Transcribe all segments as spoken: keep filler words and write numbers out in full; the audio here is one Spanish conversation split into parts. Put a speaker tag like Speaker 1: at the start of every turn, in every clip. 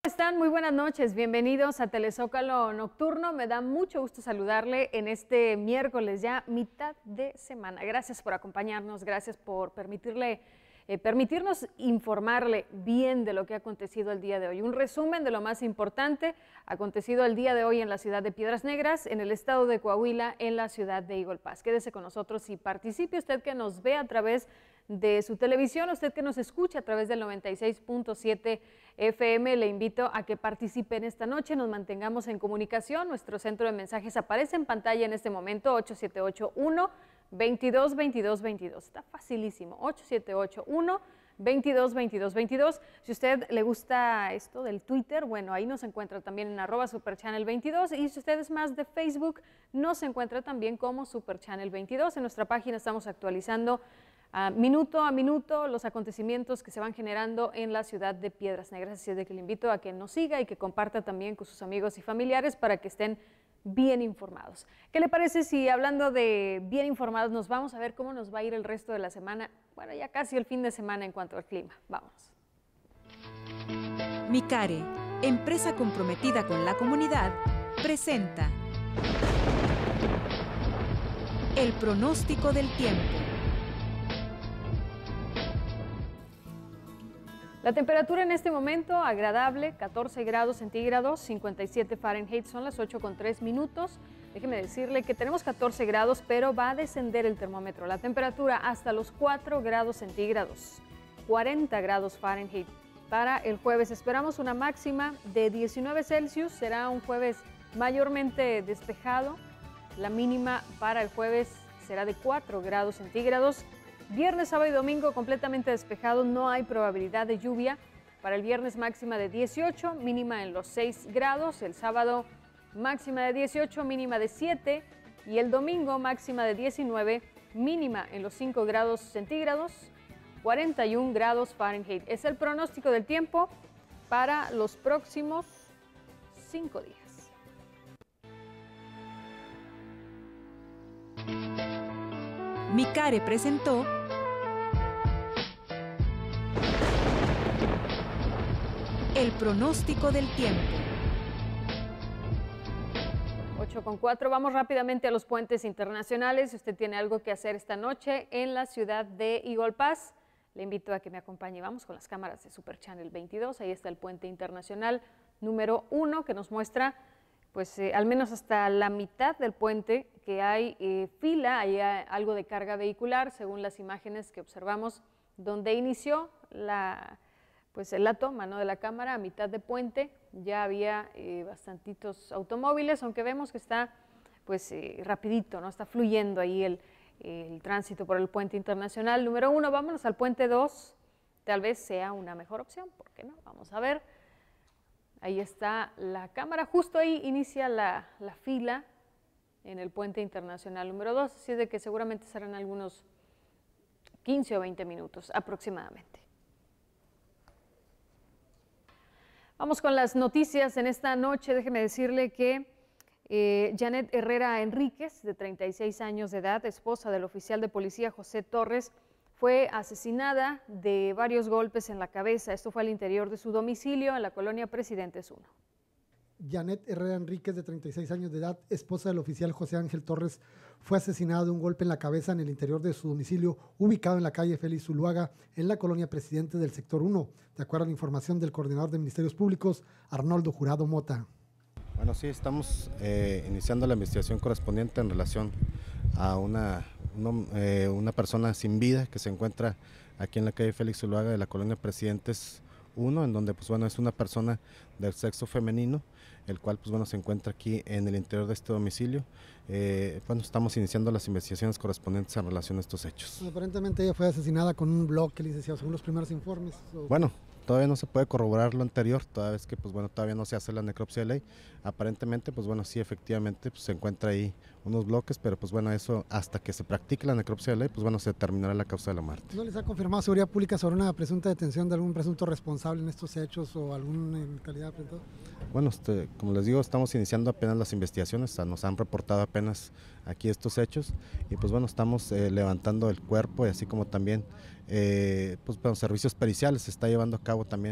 Speaker 1: ¿Están? Muy buenas noches, bienvenidos a Telezócalo Nocturno. Me da mucho gusto saludarle en este miércoles, ya mitad de semana. Gracias por acompañarnos, gracias por permitirle, eh, permitirnos informarle bien de lo que ha acontecido el día de hoy. Un resumen de lo más importante acontecido el día de hoy en la ciudad de Piedras Negras, en el estado de Coahuila, en la ciudad de Eagle Pass. Quédese con nosotros y participe usted que nos ve a través de su televisión, usted que nos escucha a través del noventa y seis punto siete F M, le invito a que participen esta noche, nos mantengamos en comunicación. Nuestro centro de mensajes aparece en pantalla en este momento, ocho siete ocho, uno, veintidós, veintidós, veintidós. Está facilísimo, ocho siete ocho, uno, veintidós, veintidós, veintidós. Si usted le gusta esto del Twitter, bueno, ahí nos encuentra también en arroba superchannel veintidós, y si usted es más de Facebook, nos encuentra también como superchannel veintidós. En nuestra página estamos actualizando Uh, minuto a minuto los acontecimientos que se van generando en la ciudad de Piedras Negras, así es de que le invito a que nos siga y que comparta también con sus amigos y familiares para que estén bien informados. ¿Qué le parece si, hablando de bien informados, nos vamos a ver cómo nos va a ir el resto de la semana? Bueno, ya casi el fin de semana en cuanto al clima. Vamos.
Speaker 2: Micare, empresa comprometida con la comunidad, presenta el pronóstico del tiempo.
Speaker 1: La temperatura en este momento agradable, catorce grados centígrados, cincuenta y siete Fahrenheit, son las ocho con tres minutos. Déjeme decirle que tenemos catorce grados, pero va a descender el termómetro. La temperatura hasta los cuatro grados centígrados, cuarenta grados Fahrenheit. Para el jueves esperamos una máxima de diecinueve Celsius, será un jueves mayormente despejado. La mínima para el jueves será de cuatro grados centígrados. Viernes, sábado y domingo completamente despejado, no hay probabilidad de lluvia. Para el viernes máxima de dieciocho, mínima en los seis grados. El sábado máxima de dieciocho, mínima de siete. Y el domingo máxima de diecinueve, mínima en los cinco grados centígrados, cuarenta y un grados Fahrenheit. Es el pronóstico del tiempo para los próximos cinco días.
Speaker 2: Micare presentó el pronóstico del tiempo.
Speaker 1: ocho con cuatro, vamos rápidamente a los puentes internacionales. Si usted tiene algo que hacer esta noche en la ciudad de Eagle Pass, le invito a que me acompañe. Vamos con las cámaras de Super Channel veintidós. Ahí está el puente internacional número uno que nos muestra pues eh, al menos hasta la mitad del puente que hay eh, fila, hay algo de carga vehicular, según las imágenes que observamos, donde inició la, pues, la toma, ¿no?, de la cámara a mitad de puente. Ya había eh, bastantitos automóviles, aunque vemos que está pues eh, rapidito, ¿no?, está fluyendo ahí el, el tránsito por el puente internacional número uno. Vámonos al puente dos, tal vez sea una mejor opción, ¿por qué no? Vamos a ver. Ahí está la cámara, justo ahí inicia la, la fila en el puente internacional número dos, así de que seguramente serán algunos quince o veinte minutos aproximadamente. Vamos con las noticias en esta noche. Déjeme decirle que eh, Janet Herrera Enríquez, de treinta y seis años de edad, esposa del oficial de policía José Torres, fue asesinada de varios golpes en la cabeza. Esto fue al interior de su domicilio en la colonia Presidentes uno.
Speaker 3: Janet Herrera Enríquez, de treinta y seis años de edad, esposa del oficial José Ángel Torres, fue asesinada de un golpe en la cabeza en el interior de su domicilio, ubicado en la calle Félix Zuluaga, en la colonia Presidente del sector uno, de acuerdo a la información del coordinador de Ministerios Públicos, Arnoldo Jurado Mota.
Speaker 4: Bueno, sí, estamos eh, iniciando la investigación correspondiente en relación a una, una, eh, una persona sin vida que se encuentra aquí en la calle Félix Zuluaga de la colonia Presidentes uno, en donde pues bueno, es una persona del sexo femenino, el cual pues bueno, se encuentra aquí en el interior de este domicilio. Eh, bueno, estamos iniciando las investigaciones correspondientes en relación a estos hechos.
Speaker 3: Aparentemente ella fue asesinada con un bloque, licenciado, según los primeros informes. ¿O?
Speaker 4: Bueno, todavía no se puede corroborar lo anterior, toda vez que pues bueno, todavía no se hace la necropsia de ley. Aparentemente, pues bueno, sí, efectivamente pues, se encuentra ahí unos bloques, pero pues bueno, eso hasta que se practique la necropsia de ley, pues bueno, se determinará la causa de la muerte.
Speaker 3: ¿No les ha confirmado Seguridad Pública sobre una presunta detención de algún presunto responsable en estos hechos o algún en calidad de apretado?
Speaker 4: Bueno, este, como les digo, estamos iniciando apenas las investigaciones, o sea, nos han reportado apenas aquí estos hechos y pues bueno, estamos eh, levantando el cuerpo y así como también eh, pues bueno, servicios periciales, se está llevando a cabo también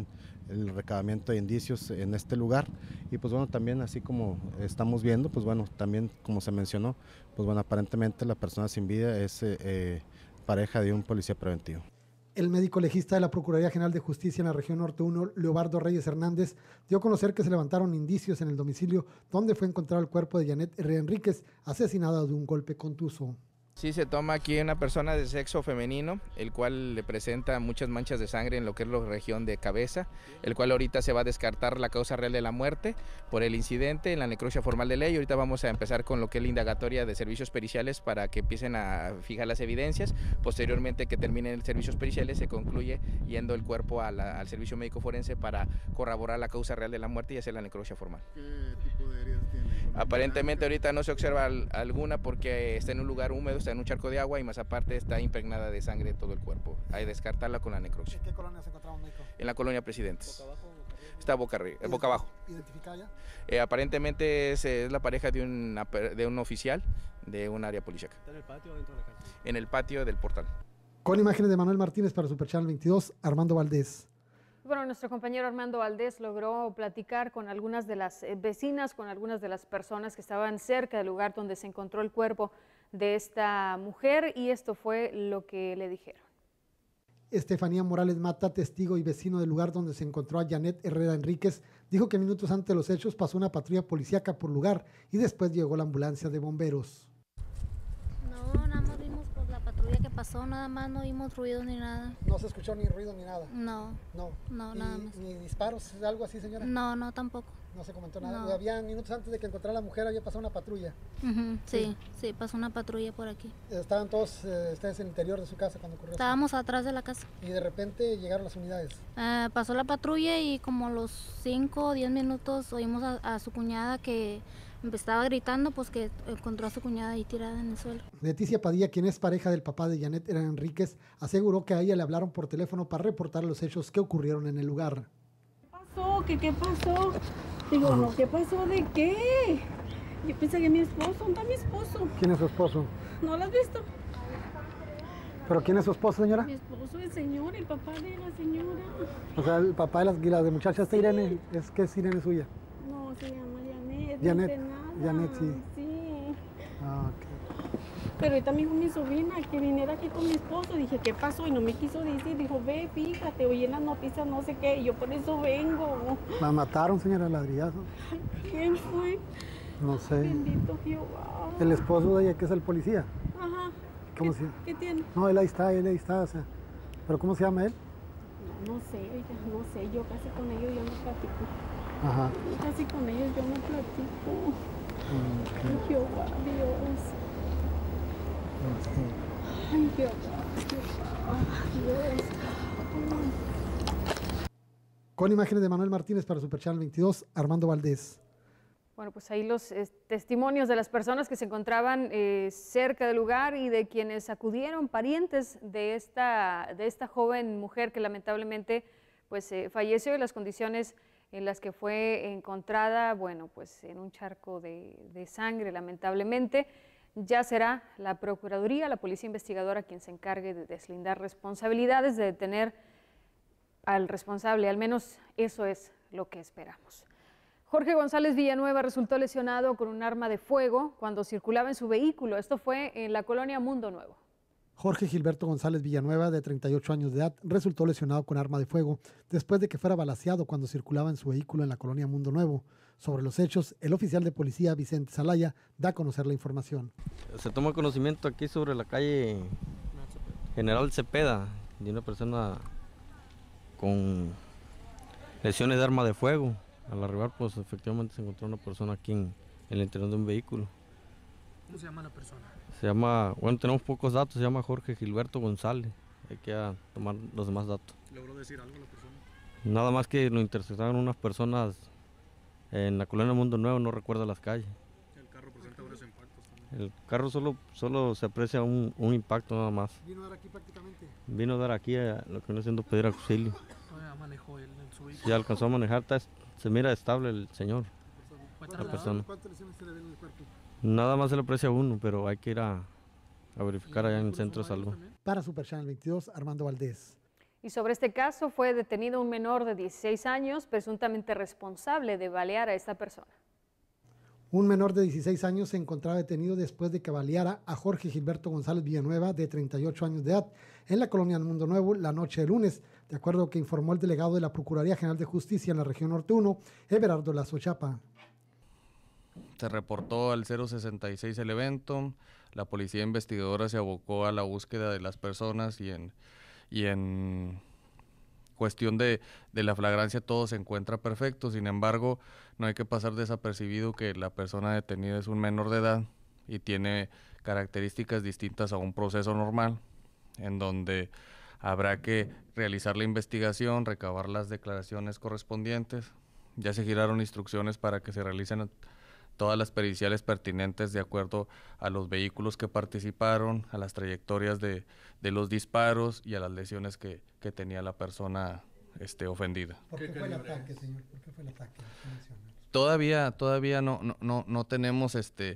Speaker 4: el recabamiento de indicios en este lugar y pues bueno, también así como estamos viendo, pues bueno, también como se mencionó, pues bueno, aparentemente la persona sin vida es eh, eh, pareja de un policía preventivo.
Speaker 3: El médico legista de la Procuraduría General de Justicia en la región Norte uno, Leobardo Reyes Hernández, dio a conocer que se levantaron indicios en el domicilio donde fue encontrado el cuerpo de Janet Herrera Enríquez, asesinada de un golpe contuso.
Speaker 5: Sí, se toma aquí una persona de sexo femenino, el cual le presenta muchas manchas de sangre en lo que es la región de cabeza, el cual ahorita se va a descartar la causa real de la muerte por el incidente en la necropsia formal de ley. Ahorita vamos a empezar con lo que es la indagatoria de servicios periciales para que empiecen a fijar las evidencias. Posteriormente que terminen los servicios periciales se concluye yendo el cuerpo a la, al servicio médico forense para corroborar la causa real de la muerte y hacer la necropsia formal.
Speaker 6: ¿Qué tipo de heridas tiene?
Speaker 5: Aparentemente ahorita no se observa alguna porque está en un lugar húmedo, está en un charco de agua y más aparte está impregnada de sangre todo el cuerpo. Hay que descartarla con la necropsia.
Speaker 3: ¿En qué colonia se encontraba, médico?
Speaker 5: En la colonia Presidentes.
Speaker 3: ¿Boca abajo o boca arriba?
Speaker 5: Está boca, arriba, boca abajo.
Speaker 3: ¿Identificada ya?
Speaker 5: Eh, aparentemente es, es la pareja de un, de un oficial de un área policíaca.
Speaker 6: ¿Está en el patio o dentro de la casa?
Speaker 5: En el patio del portal.
Speaker 3: Con imágenes de Manuel Martínez para Super Channel veintidós, Armando Valdés.
Speaker 1: Bueno, nuestro compañero Armando Valdés logró platicar con algunas de las vecinas, con algunas de las personas que estaban cerca del lugar donde se encontró el cuerpo de esta mujer y esto fue lo que le dijeron.
Speaker 3: Estefanía Morales Mata, testigo y vecino del lugar donde se encontró a Janet Herrera Enríquez, dijo que minutos antes de los hechos pasó una patrulla policíaca por lugar y después llegó la ambulancia de bomberos.
Speaker 7: No, nada más vimos por la patrulla que pasó, nada más no vimos ruido ni nada.
Speaker 3: No se escuchó ni ruido ni nada.
Speaker 7: No,
Speaker 3: No.
Speaker 7: no,
Speaker 3: ¿Y,
Speaker 7: nada más.
Speaker 3: ni disparos, algo así, señora?
Speaker 7: No, no, tampoco.
Speaker 3: No se comentó nada.
Speaker 7: No.
Speaker 3: Y había minutos antes de que encontrara a la mujer, había pasado una patrulla.
Speaker 7: Uh-huh, sí, sí, pasó una patrulla por aquí.
Speaker 3: Estaban todos eh, ustedes en el interior de su casa cuando ocurrió.
Speaker 7: Estábamos atrás de la casa.
Speaker 3: Y de repente llegaron las unidades.
Speaker 7: Eh, pasó la patrulla y como a los cinco o diez minutos oímos a, a su cuñada que estaba gritando, pues que encontró a su cuñada ahí tirada en el suelo.
Speaker 3: Leticia Padilla, quien es pareja del papá de Janet Herrera Enríquez, aseguró que a ella le hablaron por teléfono para reportar los hechos que ocurrieron en el lugar.
Speaker 8: ¿Qué pasó? ¿Qué, qué pasó? Digo, no, ¿qué pasó? ¿De qué? Yo pensé que mi esposo, ¿dónde está mi esposo?
Speaker 3: ¿Quién es su esposo?
Speaker 8: ¿No lo has visto?
Speaker 3: ¿Pero quién es su esposo, señora?
Speaker 8: Mi esposo, el señor, el papá de la señora.
Speaker 3: O sea, el papá de las, las de muchachas, esta
Speaker 8: Sí.
Speaker 3: Irene, es que es Irene suya.
Speaker 8: No, se llama Janet.
Speaker 3: Janet,
Speaker 8: No sé nada.
Speaker 3: Janet, sí.
Speaker 8: Sí.
Speaker 3: Ah, ok.
Speaker 8: Pero ahorita me dijo mi sobrina que viniera aquí con mi esposo. Dije, ¿qué pasó? Y no me quiso decir. Dijo, ve, fíjate, oí en las noticias no sé qué. Y yo por eso vengo.
Speaker 3: La mataron, señora, ladrillazo.
Speaker 8: ¿Quién fue?
Speaker 3: No sé.
Speaker 8: Bendito Jehová.
Speaker 3: El esposo de ella, que es el policía.
Speaker 8: Ajá.
Speaker 3: ¿Cómo
Speaker 8: ¿Qué,
Speaker 3: se
Speaker 8: ¿Qué tiene?
Speaker 3: No, él ahí está, él ahí está, o sea. ¿Pero cómo se llama él?
Speaker 8: No, no sé, oiga, no sé. Yo casi con ellos yo no platico.
Speaker 3: Ajá.
Speaker 8: Casi con ellos yo no platico.
Speaker 3: Okay.
Speaker 8: Ay, Jehová, Dios.
Speaker 3: Okay.
Speaker 8: Ay, Jehová, Jehová, Dios. Ay.
Speaker 3: Con imágenes de Manuel Martínez para Super Channel veintidós, Armando Valdés.
Speaker 1: Bueno, pues ahí los eh, testimonios de las personas que se encontraban eh, cerca del lugar y de quienes acudieron, parientes de esta, de esta joven mujer que lamentablemente pues, eh, falleció en las condiciones en las que fue encontrada, bueno, pues en un charco de, de sangre, lamentablemente. Ya será la Procuraduría, la Policía Investigadora, quien se encargue de deslindar responsabilidades, de detener al responsable, al menos eso es lo que esperamos. Jorge González Villanueva resultó lesionado con un arma de fuego cuando circulaba en su vehículo. Esto fue en la colonia Mundo Nuevo.
Speaker 3: Jorge Gilberto González Villanueva, de treinta y ocho años de edad, resultó lesionado con arma de fuego después de que fuera balaceado cuando circulaba en su vehículo en la colonia Mundo Nuevo. Sobre los hechos, el oficial de policía Vicente Salaya da a conocer la información.
Speaker 9: Se toma conocimiento aquí sobre la calle General Cepeda de una persona con lesiones de arma de fuego. Al arribar, pues efectivamente se encontró una persona aquí en, en el interior de un vehículo.
Speaker 6: ¿Cómo se llama la persona?
Speaker 9: Se llama, bueno, tenemos pocos datos, se llama Jorge Gilberto González. Hay que ah, tomar los demás datos.
Speaker 6: ¿Logró decir algo la persona?
Speaker 9: Nada más que lo interceptaron unas personas en la colonia Mundo Nuevo, no recuerdo las calles.
Speaker 6: El carro presenta varios impactos también.
Speaker 9: El carro solo, solo se aprecia un, un impacto nada más.
Speaker 3: ¿Vino a dar aquí prácticamente?
Speaker 9: Vino a dar aquí a lo que viene siendo pedir auxilio.
Speaker 6: Ah, manejó él en su vehículo.
Speaker 9: Si alcanzó a manejar, está- se mira estable el señor.
Speaker 6: Fue
Speaker 9: La
Speaker 6: trasladado.
Speaker 9: persona.
Speaker 3: ¿Cuántas lesiones se le ven en el cuerpo?
Speaker 9: Nada más se le aprecia uno, pero hay que ir a, a verificar allá en el centro de salud.
Speaker 3: Para Super Channel veintidós, Armando Valdés.
Speaker 1: Y sobre este caso fue detenido un menor de dieciséis años, presuntamente responsable de balear a esta persona.
Speaker 3: Un menor de dieciséis años se encontraba detenido después de que baleara a Jorge Gilberto González Villanueva, de treinta y ocho años de edad, en la colonia Mundo Nuevo la noche de lunes, de acuerdo a lo que informó el delegado de la Procuraduría General de Justicia en la región norte uno, Everardo Lazo Chapa.
Speaker 10: Se reportó al cero sesenta y seis el evento, la policía investigadora se abocó a la búsqueda de las personas y en, y en cuestión de, de la flagrancia todo se encuentra perfecto. Sin embargo, no hay que pasar desapercibido que la persona detenida es un menor de edad y tiene características distintas a un proceso normal, en donde habrá que realizar la investigación, recabar las declaraciones correspondientes. Ya se giraron instrucciones para que se realicen todas las periciales pertinentes de acuerdo a los vehículos que participaron, a las trayectorias de, de los disparos y a las lesiones que, que tenía la persona este, ofendida.
Speaker 3: ¿Por qué fue el ataque, señor? ¿Por qué fue el ataque?
Speaker 10: Todavía, todavía no, no, no, no tenemos este,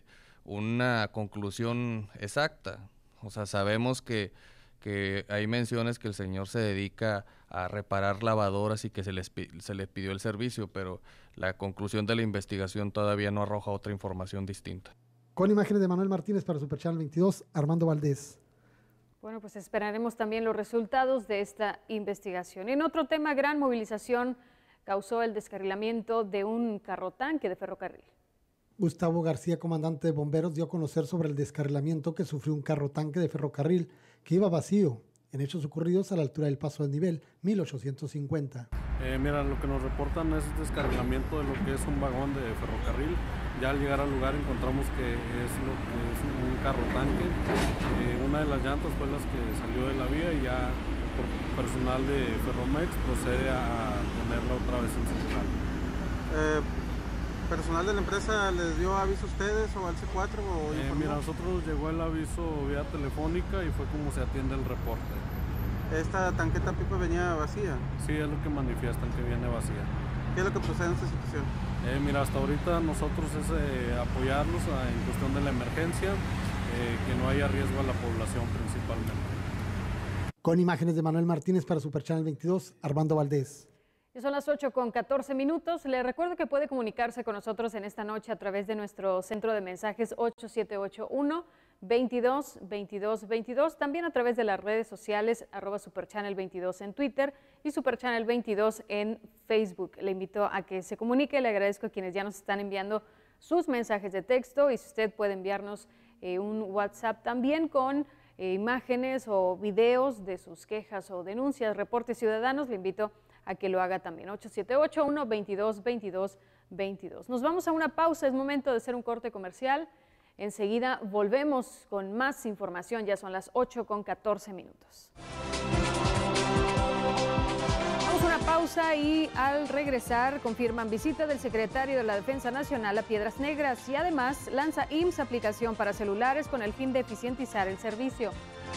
Speaker 10: una conclusión exacta. O sea, sabemos que, que hay menciones que el señor se dedica a reparar lavadoras y que se les se le pidió el servicio, pero la conclusión de la investigación todavía no arroja otra información distinta.
Speaker 3: Con imágenes de Manuel Martínez para Super Channel veintidós, Armando Valdés.
Speaker 1: Bueno, pues esperaremos también los resultados de esta investigación. En otro tema, gran movilización causó el descarrilamiento de un carro tanque de ferrocarril.
Speaker 3: Gustavo García, comandante de bomberos, dio a conocer sobre el descarrilamiento que sufrió un carro tanque de ferrocarril que iba vacío, en hechos ocurridos a la altura del paso del nivel mil ochocientos cincuenta.
Speaker 6: Eh, mira, lo que nos reportan es descarrilamiento de lo que es un vagón de ferrocarril. Ya al llegar al lugar encontramos que es lo que es un carro tanque. Eh, una de las llantas fue las que salió de la vía y ya por personal de Ferromex procede a ponerla otra vez en circulación.
Speaker 11: Eh, ¿Personal de la empresa les dio aviso a ustedes o al C cuatro? O
Speaker 6: eh, mira, a nosotros llegó el aviso vía telefónica y fue como se atiende el reporte.
Speaker 11: ¿Esta tanqueta pipa venía vacía?
Speaker 6: Sí, es lo que manifiestan, que viene vacía.
Speaker 11: ¿Qué es lo que procede en esta situación?
Speaker 6: Eh, mira, hasta ahorita nosotros es eh, apoyarlos a, en cuestión de la emergencia, eh, que no haya riesgo a la población principalmente.
Speaker 3: Con imágenes de Manuel Martínez para Super Channel veintidós, Armando Valdés.
Speaker 1: Ya son las ocho con catorce minutos. Le recuerdo que puede comunicarse con nosotros en esta noche a través de nuestro centro de mensajes ocho siete ocho uno, veintidós, veintidós, veintidós. También a través de las redes sociales arroba Superchannel veintidós en Twitter y Superchannel veintidós en Facebook. Le invito a que se comunique. Le agradezco a quienes ya nos están enviando sus mensajes de texto y si usted puede enviarnos eh, un WhatsApp también con eh, imágenes o videos de sus quejas o denuncias, reportes ciudadanos, le invito a que lo haga también. ocho siete ocho uno, veintidós, veintidós, veintidós. Nos vamos a una pausa, es momento de hacer un corte comercial. Enseguida volvemos con más información, ya son las ocho con catorce minutos. Vamos a una pausa y al regresar confirman visita del secretario de la Defensa Nacional a Piedras Negras y además lanza I M S S aplicación para celulares con el fin de eficientizar el servicio.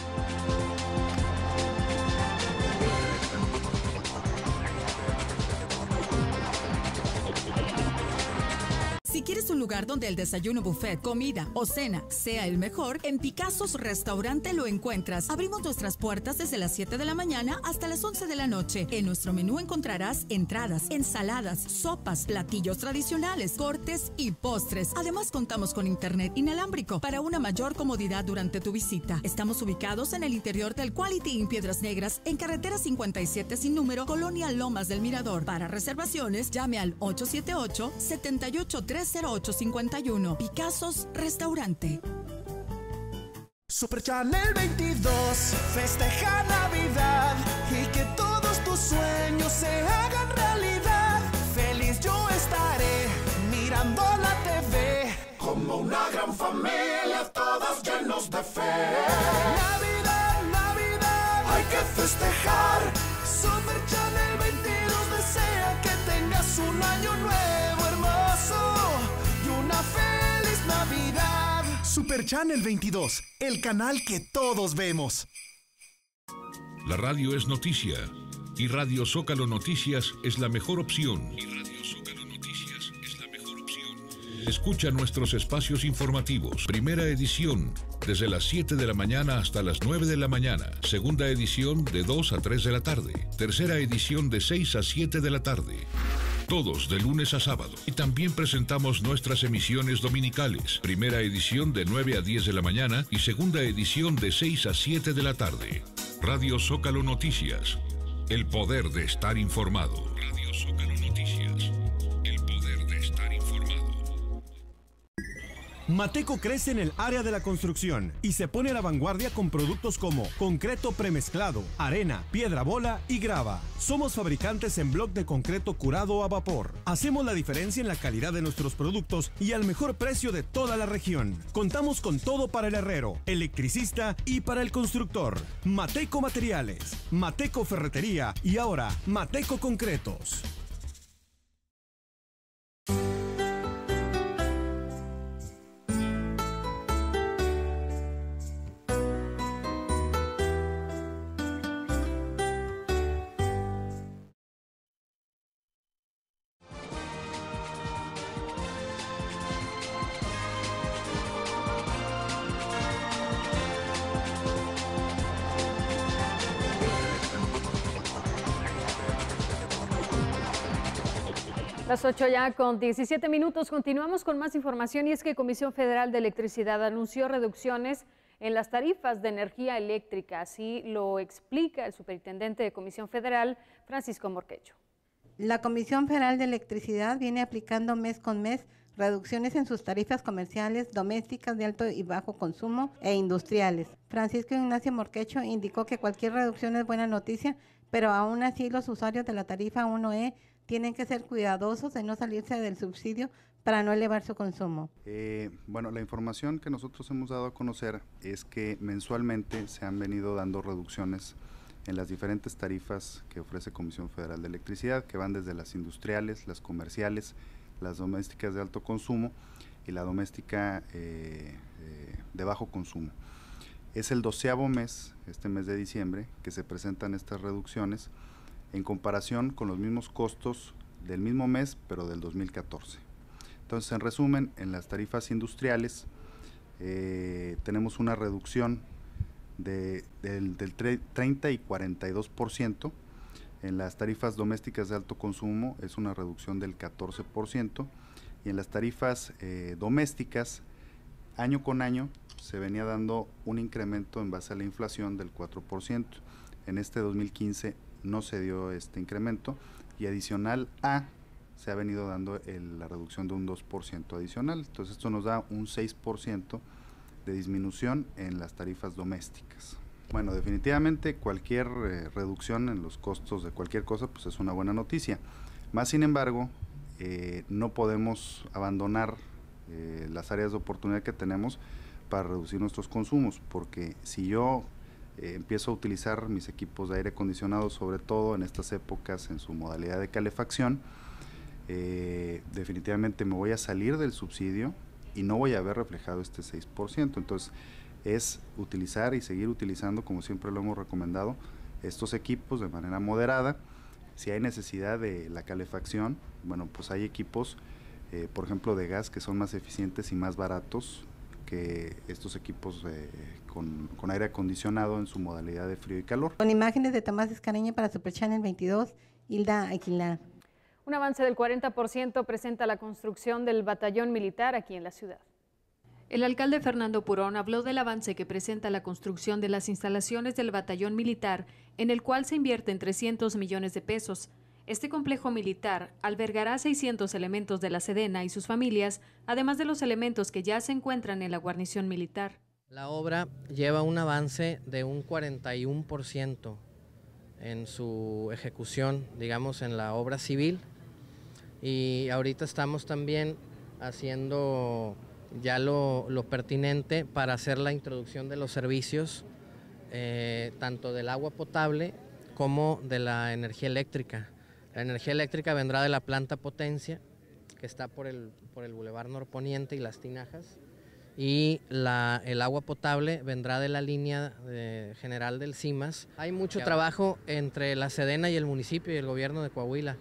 Speaker 2: Si quieres un lugar donde el desayuno buffet, comida o cena sea el mejor, en Picassos Restaurante lo encuentras. Abrimos nuestras puertas desde las siete de la mañana hasta las once de la noche. En nuestro menú encontrarás entradas, ensaladas, sopas, platillos tradicionales, cortes y postres. Además contamos con internet inalámbrico para una mayor comodidad durante tu visita. Estamos ubicados en el interior del Quality Inn Piedras Negras, en carretera cincuenta y siete sin número, Colonia Lomas del Mirador. Para reservaciones, llame al ocho siete ocho, siete ocho tres cero ocho cinco uno. Picassos Restaurante.
Speaker 12: Super Channel veintidós festeja Navidad y que todos tus sueños se hagan realidad. Feliz yo estaré mirando la T V como una gran familia, todos llenos de fe. Navidad, Navidad, hay que festejar. Super Channel veintidós desea que tengas un año nuevo hermoso y una feliz Navidad. Super Channel veintidós, el canal que todos vemos.
Speaker 13: La radio es noticia y Radio Zócalo Noticias es la mejor opción. Y Radio Zócalo Noticias es la mejor opción. Escucha nuestros espacios informativos. Primera edición, desde las siete de la mañana hasta las nueve de la mañana. Segunda edición, de dos a tres de la tarde. Tercera edición, de seis a siete de la tarde. Todos de lunes a sábado. Y también presentamos nuestras emisiones dominicales. Primera edición de nueve a diez de la mañana y segunda edición de seis a siete de la tarde. Radio Zócalo Noticias. El poder de estar informado. Radio Zócalo Noticias. El poder de estar informado.
Speaker 14: Mateco crece en el área de la construcción y se pone a la vanguardia con productos como concreto premezclado, arena, piedra bola y grava. Somos fabricantes en bloc de concreto curado a vapor. Hacemos la diferencia en la calidad de nuestros productos y al mejor precio de toda la región. Contamos con todo para el herrero, electricista y para el constructor. Mateco Materiales, Mateco Ferretería y ahora Mateco Concretos.
Speaker 1: Las ocho ya con diecisiete minutos, continuamos con más información y es que Comisión Federal de Electricidad anunció reducciones en las tarifas de energía eléctrica, así lo explica el superintendente de Comisión Federal, Francisco Morquecho.
Speaker 15: La Comisión Federal de Electricidad viene aplicando mes con mes reducciones en sus tarifas comerciales, domésticas de alto y bajo consumo e industriales. Francisco Ignacio Morquecho indicó que cualquier reducción es buena noticia, pero aún así los usuarios de la tarifa uno E tienen que ser cuidadosos de no salirse del subsidio para no elevar su consumo.
Speaker 16: Eh, bueno, la información que nosotros hemos dado a conocer es que mensualmente se han venido dando reducciones en las diferentes tarifas que ofrece Comisión Federal de Electricidad, que van desde las industriales, las comerciales, las domésticas de alto consumo y la doméstica eh, eh, de bajo consumo. Es el doceavo mes, este mes de diciembre, que se presentan estas reducciones en comparación con los mismos costos del mismo mes, pero del dos mil catorce. Entonces, en resumen, en las tarifas industriales eh, tenemos una reducción de, del, del treinta y cuarenta y dos por ciento. En las tarifas domésticas de alto consumo es una reducción del catorce por ciento. Y en las tarifas eh, domésticas, año con año, se venía dando un incremento en base a la inflación del cuatro por ciento. En este dos mil quince no se dio este incremento y adicional a se ha venido dando el, la reducción de un dos por ciento adicional. Entonces esto nos da un seis por ciento de disminución en las tarifas domésticas. Bueno, definitivamente cualquier eh, reducción en los costos de cualquier cosa pues es una buena noticia. Más sin embargo, eh, no podemos abandonar eh, las áreas de oportunidad que tenemos para reducir nuestros consumos, porque si yo Eh, empiezo a utilizar mis equipos de aire acondicionado, sobre todo en estas épocas en su modalidad de calefacción, eh, definitivamente me voy a salir del subsidio y no voy a ver reflejado este seis por ciento. Entonces es utilizar y seguir utilizando, como siempre lo hemos recomendado, estos equipos de manera moderada. Si hay necesidad de la calefacción, bueno, pues hay equipos, eh, por ejemplo de gas, que son más eficientes y más baratos que estos equipos eh, con, con aire acondicionado en su modalidad de frío y calor.
Speaker 15: Con imágenes de Tomás Escareña para Super Channel veintidós, Hilda Aguilar.
Speaker 1: Un avance del cuarenta por ciento presenta la construcción del batallón militar aquí en la ciudad. El alcalde Fernando Purón habló del avance que presenta la construcción de las instalaciones del batallón militar, en el cual se invierten trescientos millones de pesos. Este complejo militar albergará seiscientos elementos de la Sedena y sus familias, además de los elementos que ya se encuentran en la guarnición militar.
Speaker 17: La obra lleva un avance de un cuarenta y uno por ciento en su ejecución, digamos, en la obra civil. Y ahorita estamos también haciendo ya lo, lo pertinente para hacer la introducción de los servicios, eh, tanto del agua potable como de la energía eléctrica. La energía eléctrica vendrá de la planta Potencia, que está por el, por el Boulevard Norponiente y Las Tinajas, y la, el agua potable vendrá de la línea de, general del CIMAS. Hay mucho trabajo entre la Sedena y el municipio y el gobierno de Coahuila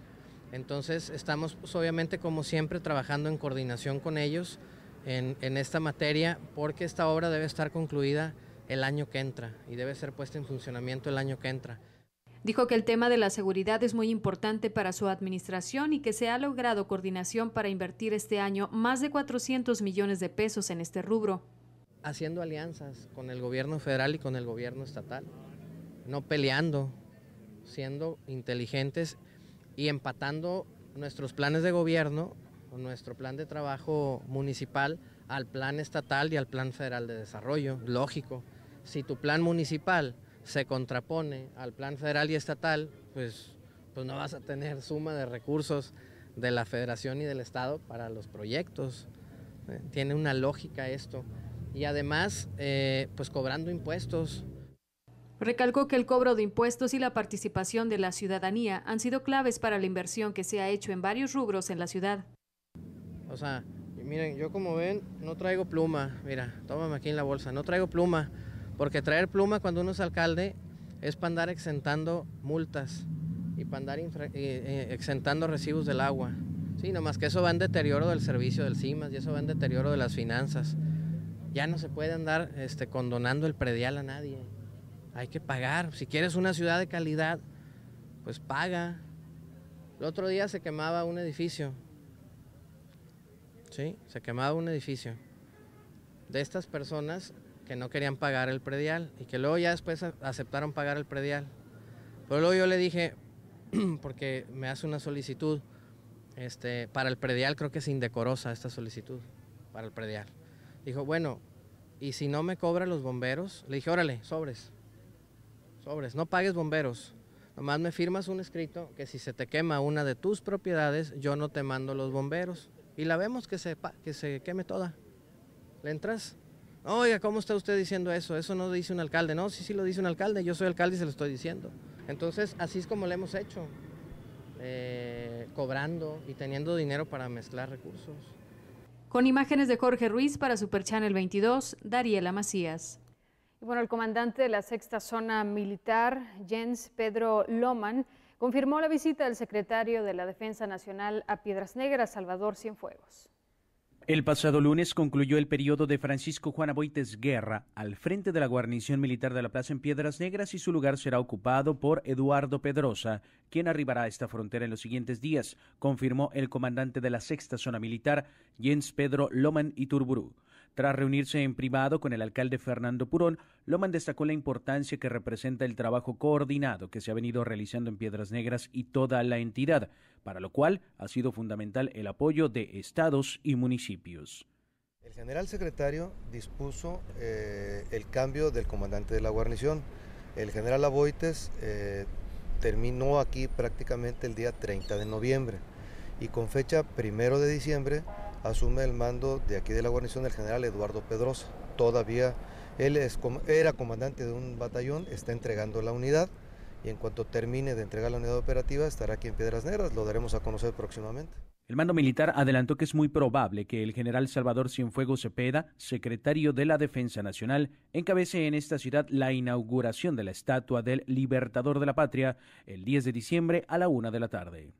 Speaker 17: Entonces estamos pues, obviamente como siempre trabajando en coordinación con ellos en, en esta materia, porque esta obra debe estar concluida el año que entra y debe ser puesta en funcionamiento el año que entra.
Speaker 18: Dijo que el tema de la seguridad es muy importante para su administración y que se ha logrado coordinación para invertir este año más de cuatrocientos millones de pesos en este rubro.
Speaker 17: Haciendo alianzas con el gobierno federal y con el gobierno estatal, no peleando, siendo inteligentes y empatando nuestros planes de gobierno, nuestro plan de trabajo municipal al plan estatal y al plan federal de desarrollo. Lógico, si tu plan municipal se contrapone al plan federal y estatal, pues, pues no vas a tener suma de recursos de la federación y del estado para los proyectos. Eh, tiene una lógica esto. Y además, eh, pues cobrando impuestos.
Speaker 18: Recalcó que el cobro de impuestos y la participación de la ciudadanía han sido claves para la inversión que se ha hecho en varios rubros en la ciudad.
Speaker 17: O sea, miren, yo como ven, no traigo pluma. Mira, tómame aquí en la bolsa, no traigo pluma. Porque traer pluma cuando uno es alcalde es para andar exentando multas y para andar infra, eh, eh, exentando recibos del agua. Sí, nomás que eso va en deterioro del servicio del CIMAS y eso va en deterioro de las finanzas. Ya no se puede andar este, condonando el predial a nadie. Hay que pagar. Si quieres una ciudad de calidad, pues paga. El otro día se quemaba un edificio. Sí, se quemaba un edificio de estas personas que no querían pagar el predial y que luego ya después aceptaron pagar el predial. Pero luego yo le dije, porque me hace una solicitud, este, para el predial creo que es indecorosa esta solicitud, para el predial. Dijo, bueno, y si no me cobran los bomberos, le dije, órale, sobres, sobres, no pagues bomberos, nomás me firmas un escrito que si se te quema una de tus propiedades, yo no te mando los bomberos y la vemos que se, que se queme toda. ¿Le entras? Oiga, ¿cómo está usted diciendo eso? Eso no dice un alcalde. No, sí, sí lo dice un alcalde, yo soy alcalde y se lo estoy diciendo. Entonces, así es como lo hemos hecho, eh, cobrando y teniendo dinero para mezclar recursos.
Speaker 18: Con imágenes de Jorge Ruiz para Super Channel veintidós, Dariela Macías.
Speaker 1: Y bueno, el comandante de la sexta zona militar, Jens Pedro Lohmann, confirmó la visita del secretario de la Defensa Nacional a Piedras Negras, Salvador Cienfuegos.
Speaker 19: El pasado lunes concluyó el periodo de Francisco Juan Aboites Guerra al frente de la guarnición militar de la Plaza en Piedras Negras y su lugar será ocupado por Eduardo Pedrosa, quien arribará a esta frontera en los siguientes días, confirmó el comandante de la sexta zona militar, Jens Pedro Lohmann Iturburu. Tras reunirse en privado con el alcalde Fernando Purón, Lohmann destacó la importancia que representa el trabajo coordinado que se ha venido realizando en Piedras Negras y toda la entidad, para lo cual ha sido fundamental el apoyo de estados y municipios.
Speaker 20: El general secretario dispuso eh, el cambio del comandante de la guarnición. El general Aboites eh, terminó aquí prácticamente el día treinta de noviembre y con fecha primero de diciembre asume el mando de aquí de la guarnición el general Eduardo Pedrosa. Todavía él es, era comandante de un batallón, está entregando la unidad y en cuanto termine de entregar la unidad operativa estará aquí en Piedras Negras, lo daremos a conocer próximamente.
Speaker 19: El mando militar adelantó que es muy probable que el general Salvador Cienfuegos Cepeda, secretario de la Defensa Nacional, encabece en esta ciudad la inauguración de la estatua del Libertador de la Patria el diez de diciembre a la una de la tarde.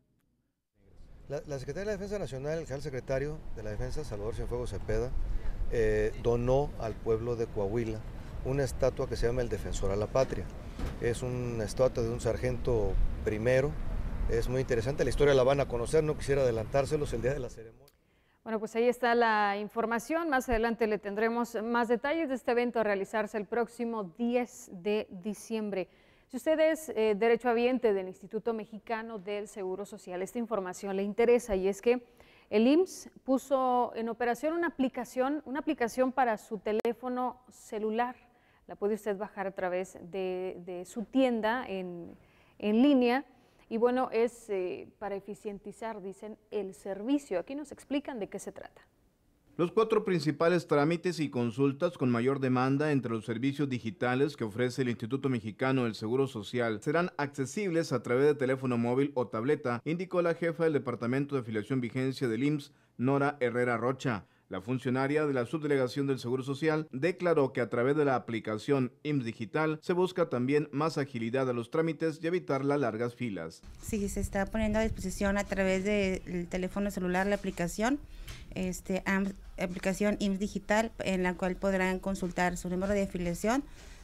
Speaker 20: La, la Secretaría de la Defensa Nacional, el general secretario de la Defensa, Salvador Cienfuegos Cepeda, eh, donó al pueblo de Coahuila una estatua que se llama el Defensor a la Patria. Es una estatua de un sargento primero, es muy interesante, la historia la van a conocer, no quisiera adelantárselos el día de la ceremonia.
Speaker 1: Bueno, pues ahí está la información, más adelante le tendremos más detalles de este evento a realizarse el próximo diez de diciembre. Si usted es eh, derechohabiente del Instituto Mexicano del Seguro Social, esta información le interesa y es que el I M S S puso en operación una aplicación, una aplicación para su teléfono celular. La puede usted bajar a través de, de su tienda en, en línea y bueno, es eh, para eficientizar, dicen, el servicio. Aquí nos explican de qué se trata.
Speaker 21: Los cuatro principales trámites y consultas con mayor demanda entre los servicios digitales que ofrece el Instituto Mexicano del Seguro Social serán accesibles a través de teléfono móvil o tableta, indicó la jefa del Departamento de Afiliación Vigencia del I M S S, Nora Herrera Rocha. La funcionaria de la Subdelegación del Seguro Social declaró que a través de la aplicación I M S S Digital se busca también más agilidad a los trámites y evitar las largas filas.
Speaker 4: Sí, se está poniendo a disposición a través del teléfono celular la aplicación, este, aplicación I M S S Digital, en la cual podrán consultar su número de afiliación,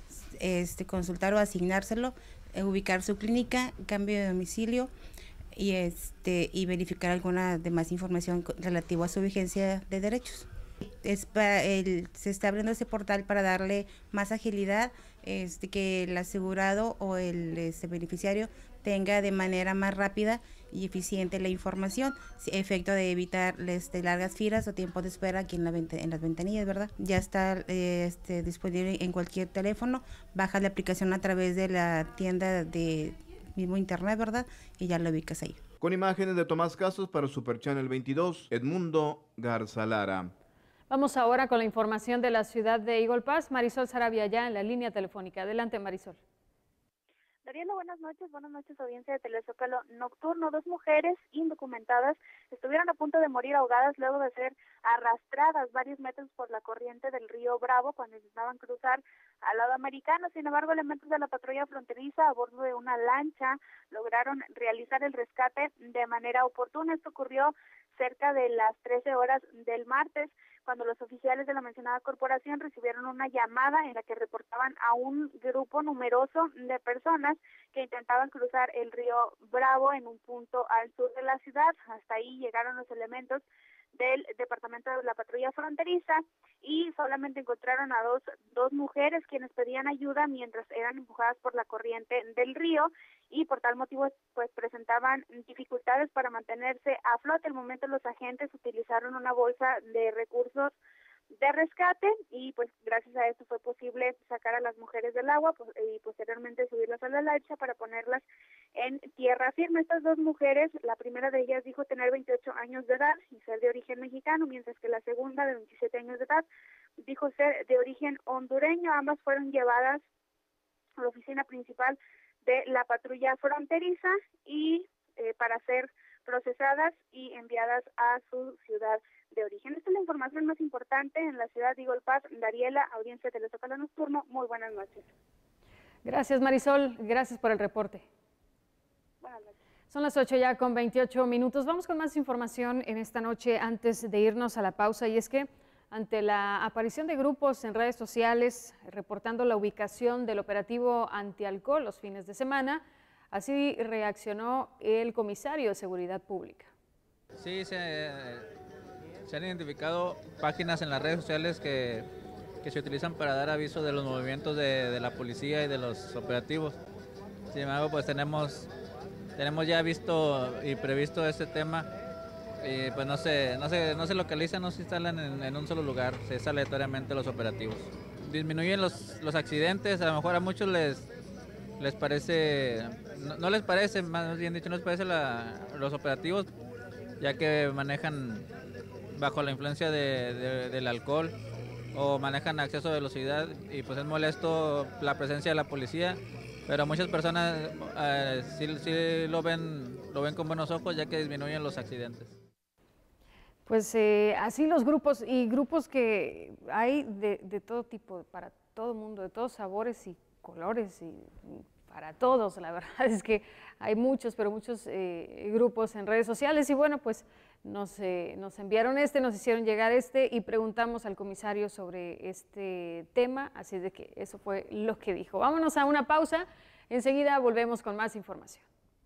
Speaker 4: este, consultar o asignárselo, eh, ubicar su clínica, cambio de domicilio y este y verificar alguna demás información relativa a su vigencia de derechos. Es para el, se está abriendo ese portal para darle más agilidad, este, que el asegurado o el este, beneficiario tenga de manera más rápida y eficiente la información, efecto de evitar este, largas filas o tiempos de espera aquí en, la venta, en las ventanillas, ¿verdad? Ya está eh, este, disponible en cualquier teléfono, baja la aplicación a través de la tienda de mismo internet, ¿verdad? Y ya lo ubicas ahí.
Speaker 21: Con imágenes de Tomás Casos para Super Channel veintidós, Edmundo Garza Lara.
Speaker 1: Vamos ahora con la información de la ciudad de Eagle Pass. Marisol Sarabia ya en la línea telefónica. Adelante, Marisol.
Speaker 22: Dariela, buenas noches, buenas noches audiencia de Telezócalo Nocturno. Dos mujeres indocumentadas estuvieron a punto de morir ahogadas luego de ser arrastradas varios metros por la corriente del río Bravo cuando intentaban cruzar al lado americano. Sin embargo, elementos de la patrulla fronteriza a bordo de una lancha lograron realizar el rescate de manera oportuna. Esto ocurrió cerca de las trece horas del martes, cuando los oficiales de la mencionada corporación recibieron una llamada en la que reportaban a un grupo numeroso de personas que intentaban cruzar el río Bravo en un punto al sur de la ciudad. Hasta ahí llegaron los elementos del departamento de la patrulla fronteriza y solamente encontraron a dos, dos mujeres quienes pedían ayuda mientras eran empujadas por la corriente del río y por tal motivo pues presentaban dificultades para mantenerse a flote. Al momento los agentes utilizaron una bolsa de recursos de rescate y pues gracias a esto fue posible sacar a las mujeres del agua pues, y posteriormente subirlas a la lancha para ponerlas en tierra firme. Estas dos mujeres, la primera de ellas dijo tener veintiocho años de edad y ser de origen mexicano, mientras que la segunda, de veintisiete años de edad, dijo ser de origen hondureño. Ambas fueron llevadas a la oficina principal de la patrulla fronteriza y eh, para ser procesadas y enviadas a su ciudad de origen. Esta es la información más importante en la ciudad de Eagle Pass. Dariela, audiencia de Telezócalo Nocturno, muy buenas noches.
Speaker 1: Gracias, Marisol, gracias por el reporte.
Speaker 22: Buenas noches.
Speaker 1: Son las ocho ya con veintiocho minutos. Vamos con más información en esta noche antes de irnos a la pausa, y es que ante la aparición de grupos en redes sociales reportando la ubicación del operativo antialcohol los fines de semana, así reaccionó el comisario de Seguridad Pública.
Speaker 23: Sí, se, se han identificado páginas en las redes sociales que, que se utilizan para dar aviso de los movimientos de, de la policía y de los operativos. Sin embargo, pues tenemos, tenemos ya visto y previsto este tema y pues no se, no se, no se localizan, no se instalan en, en un solo lugar, se es aleatoriamente los operativos. Disminuyen los, los accidentes, a lo mejor a muchos les, les parece, no, no les parece, más bien dicho, no les parece la, los operativos, ya que manejan bajo la influencia de, de, del alcohol o manejan a exceso de velocidad y pues es molesto la presencia de la policía, pero muchas personas eh, sí, sí lo ven, lo ven con buenos ojos, ya que disminuyen los accidentes.
Speaker 1: Pues eh, así los grupos, y grupos que hay de, de todo tipo, para todo el mundo, de todos sabores y colores, y, y para todos. La verdad es que hay muchos, pero muchos eh, grupos en redes sociales, y bueno, pues nos, eh, nos enviaron este, nos hicieron llegar este, y preguntamos al comisario sobre este tema, así de que eso fue lo que dijo. Vámonos a una pausa, enseguida volvemos con más información.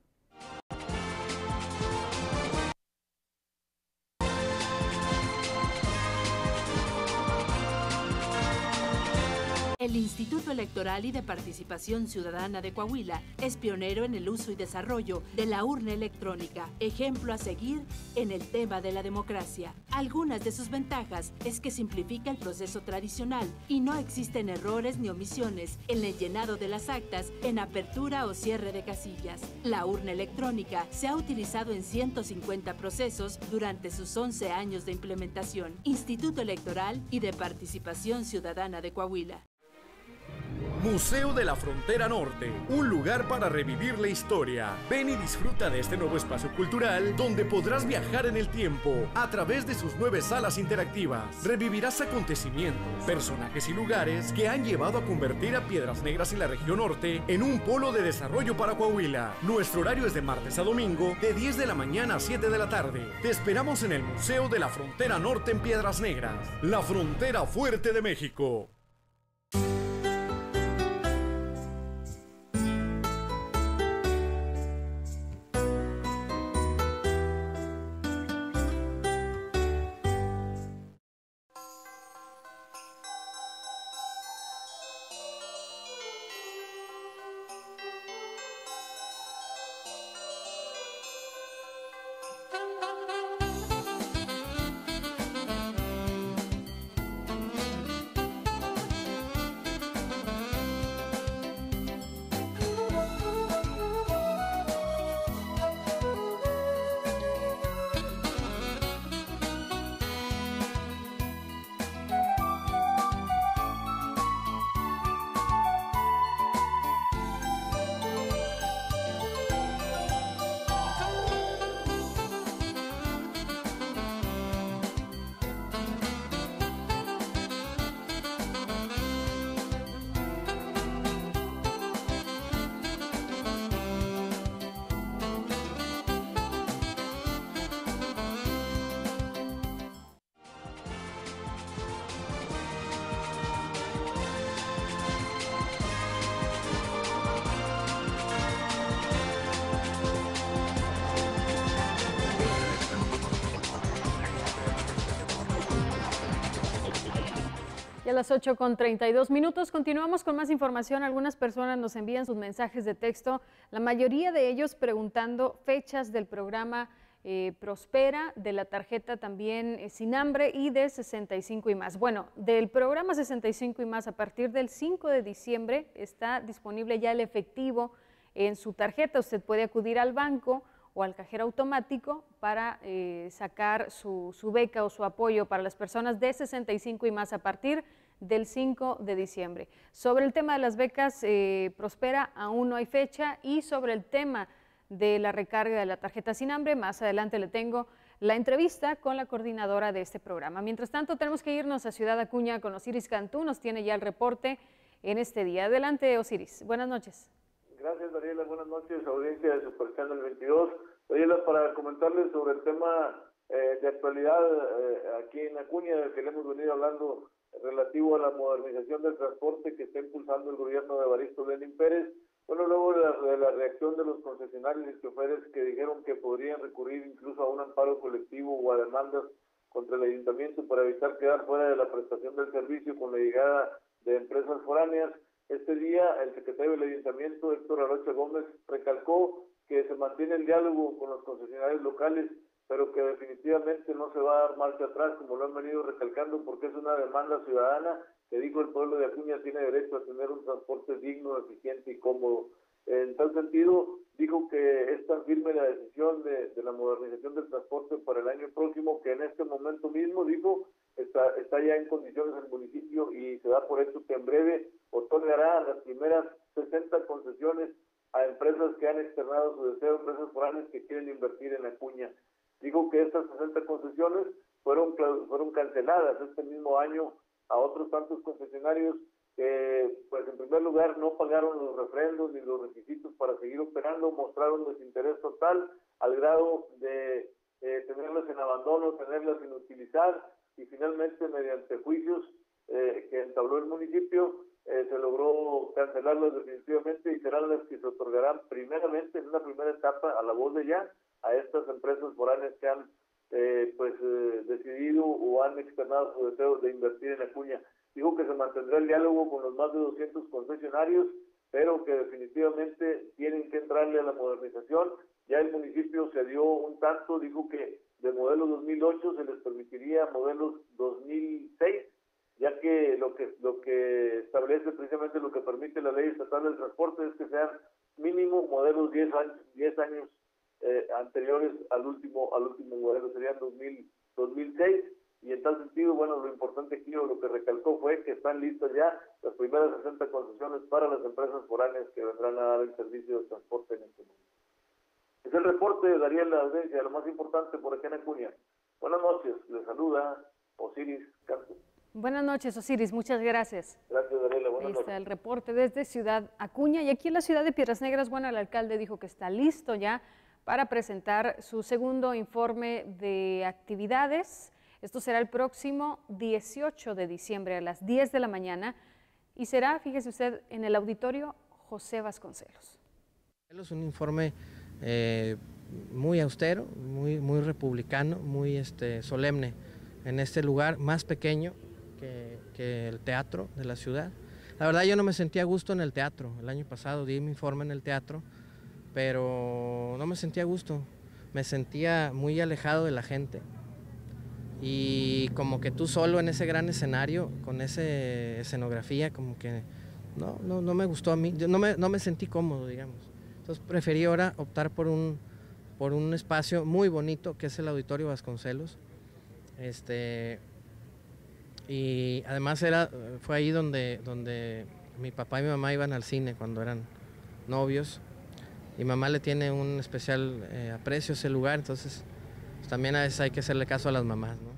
Speaker 24: El Instituto Electoral y de Participación Ciudadana de Coahuila es pionero en el uso y desarrollo de la urna electrónica, ejemplo a seguir en el tema de la democracia. Algunas de sus ventajas es que simplifica el proceso tradicional y no existen errores ni omisiones en el llenado de las actas, en apertura o cierre de casillas. La urna electrónica se ha utilizado en ciento cincuenta procesos durante sus once años de implementación. Instituto Electoral y de Participación Ciudadana de Coahuila.
Speaker 5: Museo de la Frontera Norte, un lugar para revivir la historia. Ven y disfruta de este nuevo espacio cultural donde podrás viajar en el tiempo a través de sus nueve salas interactivas. Revivirás acontecimientos, personajes y lugares que han llevado a convertir a Piedras Negras y la región norte en un polo de desarrollo para Coahuila. Nuestro horario es de martes a domingo, de diez de la mañana a siete de la tarde. Te esperamos en el Museo de la Frontera Norte en Piedras Negras, la frontera fuerte de México.
Speaker 1: A las ocho con treinta y dos minutos continuamos con más información. Algunas personas nos envían sus mensajes de texto, la mayoría de ellos preguntando fechas del programa eh, Prospera, de la tarjeta también eh, Sin Hambre y de sesenta y cinco y más. Bueno, del programa sesenta y cinco y más, a partir del cinco de diciembre está disponible ya el efectivo en su tarjeta. Usted puede acudir al banco o al cajero automático para eh, sacar su, su beca o su apoyo para las personas de sesenta y cinco y más a partir del cinco de diciembre. Sobre el tema de las becas eh, Prospera aún no hay fecha, y sobre el tema de la recarga de la tarjeta Sin Hambre, más adelante le tengo la entrevista con la coordinadora de este programa. Mientras tanto, tenemos que irnos a Ciudad Acuña con Osiris Cantú, nos tiene ya el reporte en este día. Adelante, Osiris. Buenas noches.
Speaker 7: Gracias, Daniela. Buenas noches, audiencia de Super Channel veintidós. Daniela, para comentarles sobre el tema eh, de actualidad eh, aquí en Acuña, del que le hemos venido hablando, relativo a la modernización del transporte que está impulsando el gobierno de Evaristo Lenin Pérez. Bueno, luego de la, de la reacción de los concesionarios y choferes que dijeron que podrían recurrir incluso a un amparo colectivo o a demandas contra el ayuntamiento para evitar quedar fuera de la prestación del servicio con la llegada de empresas foráneas, este día el secretario del ayuntamiento, Héctor Arocha Gómez, recalcó que se mantiene el diálogo con los concesionarios locales, pero que definitivamente no se va a dar marcha atrás, como lo han venido recalcando, porque es una demanda ciudadana que, dijo, el pueblo de Acuña tiene derecho a tener un transporte digno, eficiente y cómodo. En tal sentido, dijo que es tan firme la decisión de, de la modernización del transporte para el año próximo que en este momento mismo, dijo, está, está ya en condiciones el municipio y se da por hecho que en breve otorgará las primeras sesenta concesiones a empresas que han externado su deseo, empresas foráneas que quieren invertir en Acuña. Dijo que estas sesenta concesiones fueron, fueron canceladas este mismo año a otros tantos concesionarios que, pues en primer lugar, no pagaron los refrendos ni los requisitos para seguir operando, mostraron desinterés total al grado de eh, tenerlas en abandono, tenerlas sin utilizar, y finalmente, mediante juicios eh, que entabló el municipio, eh, se logró cancelarlas definitivamente, y serán las que se otorgarán primeramente, en una primera etapa, a la voz de ya, a estas empresas foráneas que han eh, pues eh, decidido o han externado su deseo de invertir en Acuña. Dijo que se mantendrá el diálogo con los más de doscientos concesionarios, pero que definitivamente tienen que entrarle a la modernización. Ya el municipio se dio un tanto, dijo que de modelo dos mil ocho se les permitiría modelos dos mil seis, ya que lo que lo que establece precisamente lo que permite la ley estatal del transporte es que sean mínimo modelos diez años, diez años Eh, anteriores al último al último modelo, serían dos mil, dos mil seis, y en tal sentido, bueno, lo importante aquí, o lo que recalcó fue que están listas ya las primeras sesenta concesiones para las empresas foráneas que vendrán a dar el servicio de transporte en este momento. Es el reporte de Dariela Audencia, lo más importante por acá en Acuña. Buenas noches, les saluda Osiris Canto.
Speaker 1: Buenas noches, Osiris, muchas gracias.
Speaker 7: Gracias, Daniela. Buenas
Speaker 1: Ahí está
Speaker 7: noches.
Speaker 1: el reporte desde Ciudad Acuña. Y aquí en la ciudad de Piedras Negras, bueno, el alcalde dijo que está listo ya para presentar su segundo informe de actividades. Esto será el próximo dieciocho de diciembre a las diez de la mañana y será, fíjese usted, en el auditorio José Vasconcelos.
Speaker 17: Es un informe eh, muy austero, muy, muy republicano, muy este, solemne en este lugar más pequeño Que, que el teatro de la ciudad. La verdad yo no me sentía a gusto en el teatro. El año pasado di mi informe en el teatro, pero no me sentía a gusto. Me sentía muy alejado de la gente. Y como que tú solo en ese gran escenario, con esa escenografía, como que no, no, no me gustó a mí. Yo no, me, no me sentí cómodo, digamos. Entonces preferí ahora optar por un, por un espacio muy bonito, que es el Auditorio Vasconcelos. Este... Y además era, fue ahí donde, donde mi papá y mi mamá iban al cine cuando eran novios. Y mamá le tiene un especial eh, aprecio a ese lugar, entonces pues, también a veces hay que hacerle caso a las mamás, ¿no?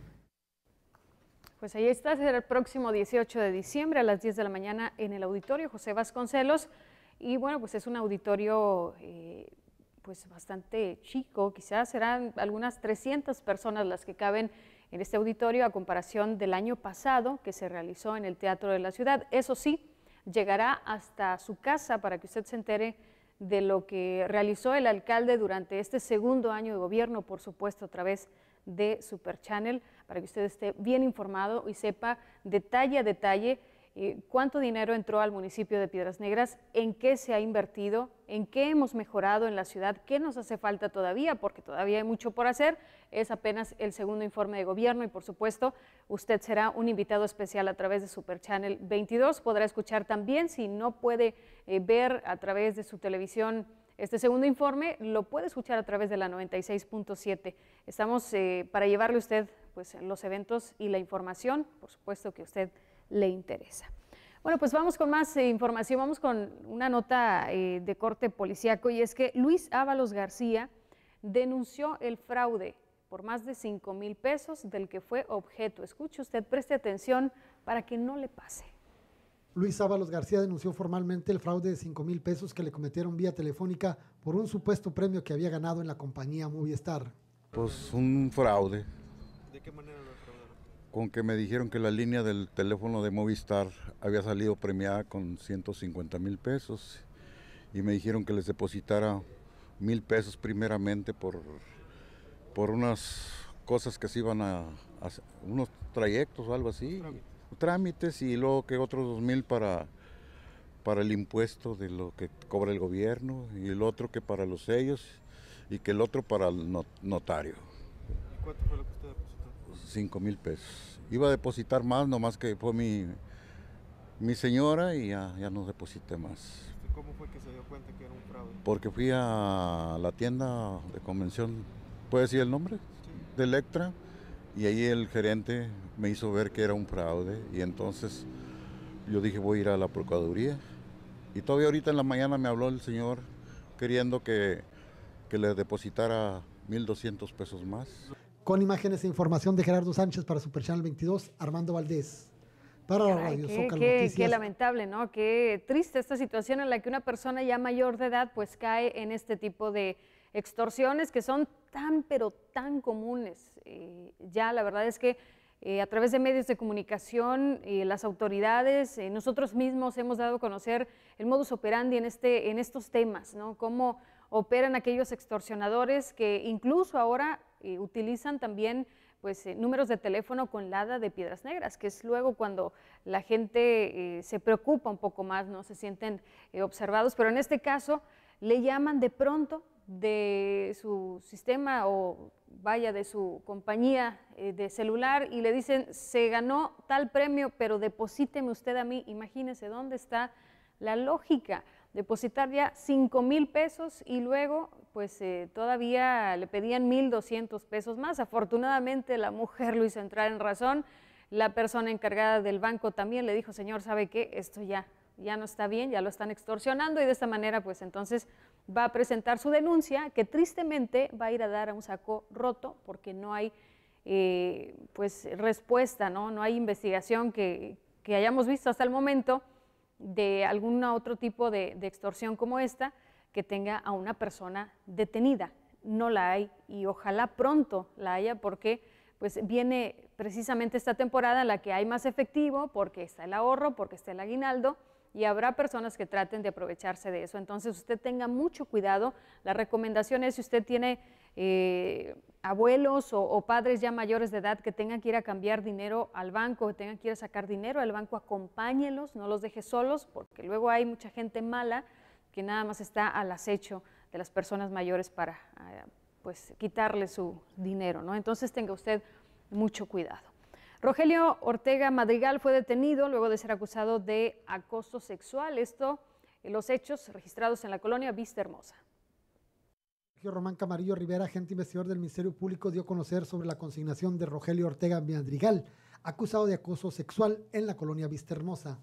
Speaker 1: Pues ahí está, será el próximo dieciocho de diciembre a las diez de la mañana en el auditorio José Vasconcelos. Y bueno, pues es un auditorio eh, pues bastante chico, quizás serán algunas trescientas personas las que caben en este auditorio a comparación del año pasado que se realizó en el Teatro de la Ciudad. Eso sí, llegará hasta su casa para que usted se entere de lo que realizó el alcalde durante este segundo año de gobierno, por supuesto a través de Super Channel, para que usted esté bien informado y sepa detalle a detalle eh, cuánto dinero entró al municipio de Piedras Negras, en qué se ha invertido, en qué hemos mejorado en la ciudad, qué nos hace falta todavía, porque todavía hay mucho por hacer. Es apenas el segundo informe de gobierno y por supuesto usted será un invitado especial a través de Super Channel veintidós. Podrá escuchar también, si no puede eh, ver a través de su televisión este segundo informe, lo puede escuchar a través de la noventa y seis punto siete. Estamos eh, para llevarle a usted pues, los eventos y la información, por supuesto que a usted le interesa. Bueno, pues vamos con más eh, información, vamos con una nota eh, de corte policíaco, y es que Luis Ábalos García denunció el fraude por más de cinco mil pesos del que fue objeto. Escuche usted, preste atención para que no le pase.
Speaker 3: Luis Ábalos García denunció formalmente el fraude de cinco mil pesos que le cometieron vía telefónica por un supuesto premio que había ganado en la compañía Movistar.
Speaker 8: Pues un fraude.
Speaker 6: ¿De qué manera lo fraudaron?
Speaker 8: Con que me dijeron que la línea del teléfono de Movistar había salido premiada con ciento cincuenta mil pesos y me dijeron que les depositara mil pesos primeramente por, por unas cosas que se iban a hacer, unos trayectos o algo así. Trámites. Trámites y luego que otros dos mil para, para el impuesto de lo que cobra el gobierno y el otro que para los sellos y que el otro para el notario.
Speaker 6: ¿Y cuánto fue lo que usted depositó?
Speaker 8: Cinco mil pesos. Iba a depositar más, nomás que fue mi, mi señora y ya, ya no deposité más.
Speaker 6: ¿Cómo fue que se dio cuenta que era un fraude?
Speaker 8: Porque fui a la tienda de convención, ¿puede decir el nombre? Sí. De Electra. Y ahí el gerente me hizo ver que era un fraude y entonces yo dije voy a ir a la Procuraduría. Y todavía ahorita en la mañana me habló el señor queriendo que, que le depositara mil doscientos pesos más.
Speaker 3: Con imágenes e información de Gerardo Sánchez para Super Channel veintidós, Armando Valdés. Para la Radio
Speaker 1: qué,
Speaker 3: Zócalo
Speaker 1: qué,
Speaker 3: Noticias.
Speaker 1: Qué lamentable, ¿no? Qué triste esta situación en la que una persona ya mayor de edad pues cae en este tipo de extorsiones que son tan pero tan comunes. Eh, ya la verdad es que eh, a través de medios de comunicación, eh, las autoridades, eh, nosotros mismos hemos dado a conocer el modus operandi en, este, en estos temas, ¿no? Cómo operan aquellos extorsionadores que incluso ahora eh, utilizan también pues, eh, números de teléfono con la Hada de Piedras Negras, que es luego cuando la gente eh, se preocupa un poco más, no se sienten eh, observados, pero en este caso le llaman de pronto de su sistema o vaya de su compañía eh, de celular y le dicen se ganó tal premio pero deposíteme usted a mí. Imagínese dónde está la lógica depositar ya cinco mil pesos y luego pues eh, todavía le pedían mil doscientos pesos más. Afortunadamente la mujer lo hizo entrar en razón. La persona encargada del banco también le dijo, señor, ¿sabe qué? Esto ya, ya no está bien, ya lo están extorsionando, y de esta manera pues entonces va a presentar su denuncia, que tristemente va a ir a dar a un saco roto porque no hay eh, pues respuesta, ¿no? No hay investigación que, que hayamos visto hasta el momento de algún otro tipo de, de extorsión como esta que tenga a una persona detenida. No la hay y ojalá pronto la haya, porque pues viene precisamente esta temporada en la que hay más efectivo, porque está el ahorro, porque está el aguinaldo, y habrá personas que traten de aprovecharse de eso. Entonces usted tenga mucho cuidado. La recomendación es, si usted tiene eh, abuelos o, o padres ya mayores de edad que tengan que ir a cambiar dinero al banco, que tengan que ir a sacar dinero al banco, acompáñelos, no los deje solos, porque luego hay mucha gente mala que nada más está al acecho de las personas mayores para eh, pues quitarle su dinero, ¿no? Entonces tenga usted mucho cuidado. Rogelio Ortega Madrigal fue detenido luego de ser acusado de acoso sexual. Esto, en los hechos registrados en la colonia Vista Hermosa.
Speaker 3: Román Camarillo Rivera, agente investigador del Ministerio Público, dio a conocer sobre la consignación de Rogelio Ortega Madrigal, acusado de acoso sexual en la colonia Vista Hermosa.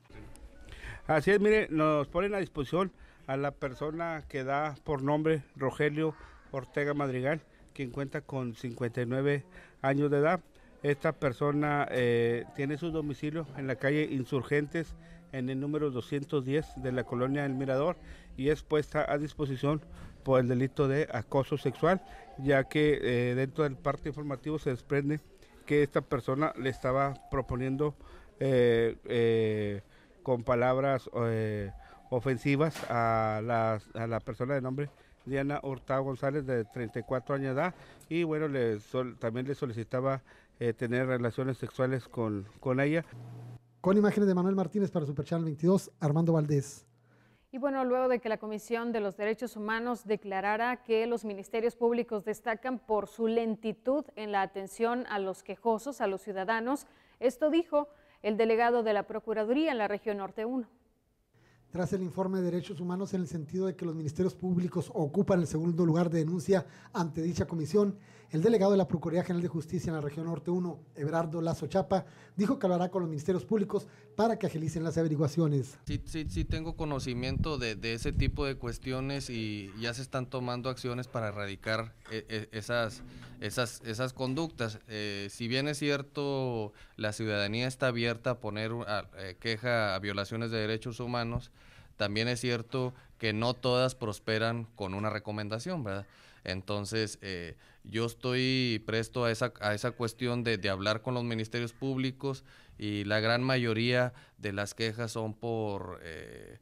Speaker 2: Así es, mire, nos ponen a disposición a la persona que da por nombre Rogelio Ortega Madrigal, quien cuenta con cincuenta y nueve años de edad. Esta persona eh, tiene su domicilio en la calle Insurgentes, en el número doscientos diez de la colonia El Mirador, y es puesta a disposición por el delito de acoso sexual, ya que eh, dentro del parte informativo se desprende que esta persona le estaba proponiendo eh, eh, con palabras eh, ofensivas a la, a la persona de nombre Diana Hurtado González, de treinta y cuatro años de edad, y bueno, le sol, también le solicitaba eh, tener relaciones sexuales con, con ella.
Speaker 3: Con imágenes de Manuel Martínez para Super Channel veintidós, Armando Valdés.
Speaker 1: Y bueno, luego de que la Comisión de los Derechos Humanos declarara que los ministerios públicos destacan por su lentitud en la atención a los quejosos, a los ciudadanos, esto dijo el delegado de la Procuraduría en la región Norte uno.
Speaker 3: Tras el informe de derechos humanos, en el sentido de que los ministerios públicos ocupan el segundo lugar de denuncia ante dicha comisión, el delegado de la Procuraduría General de Justicia en la región Norte uno, Everardo Lazo Chapa, dijo que hablará con los ministerios públicos para que agilicen las averiguaciones.
Speaker 9: Sí, sí, sí tengo conocimiento de, de ese tipo de cuestiones, y ya se están tomando acciones para erradicar eh, esas, esas, esas conductas. Eh, si bien es cierto, la ciudadanía está abierta a poner a, eh, queja a violaciones de derechos humanos, también es cierto que no todas prosperan con una recomendación, ¿verdad? Entonces, eh, yo estoy presto a esa, a esa cuestión de, de hablar con los ministerios públicos, y la gran mayoría de las quejas son por eh,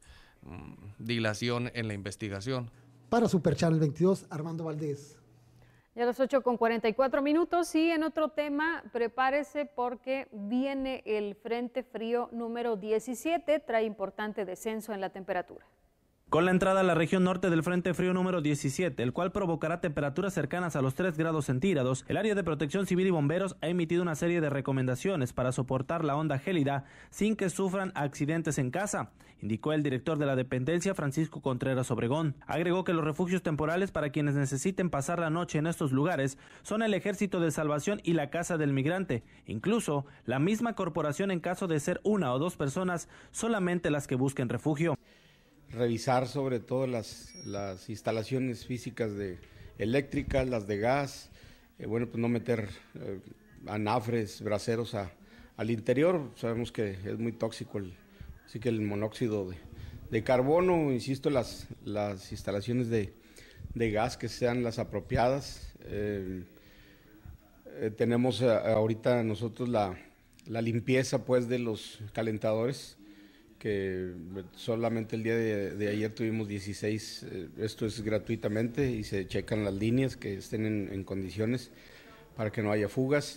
Speaker 9: dilación en la investigación.
Speaker 3: Para Super Channel veintidós, Armando Valdés.
Speaker 1: Ya a las ocho con cuarenta y cuatro minutos, y en otro tema, prepárese porque viene el Frente Frío número diecisiete, trae importante descenso en la temperatura.
Speaker 10: Con la entrada a la región norte del Frente Frío número diecisiete, el cual provocará temperaturas cercanas a los tres grados centígrados, el área de protección civil y bomberos ha emitido una serie de recomendaciones para soportar la onda gélida sin que sufran accidentes en casa, indicó el director de la dependencia, Francisco Contreras Obregón. Agregó que los refugios temporales para quienes necesiten pasar la noche en estos lugares son el Ejército de Salvación y la Casa del Migrante, incluso la misma corporación en caso de ser una o dos personas, solamente las que busquen refugio.
Speaker 11: Revisar sobre todo las, las instalaciones físicas de eléctricas, las de gas, eh, bueno, pues no meter eh, anafres, braseros a, al interior. Sabemos que es muy tóxico, el, así que el monóxido de, de carbono, insisto, las, las instalaciones de, de gas que sean las apropiadas. Eh, eh, tenemos eh, ahorita nosotros la, la limpieza pues de los calentadores, que solamente el día de, de ayer tuvimos dieciséis, eh, esto es gratuitamente, y se checan las líneas que estén en, en condiciones para que no haya fugas,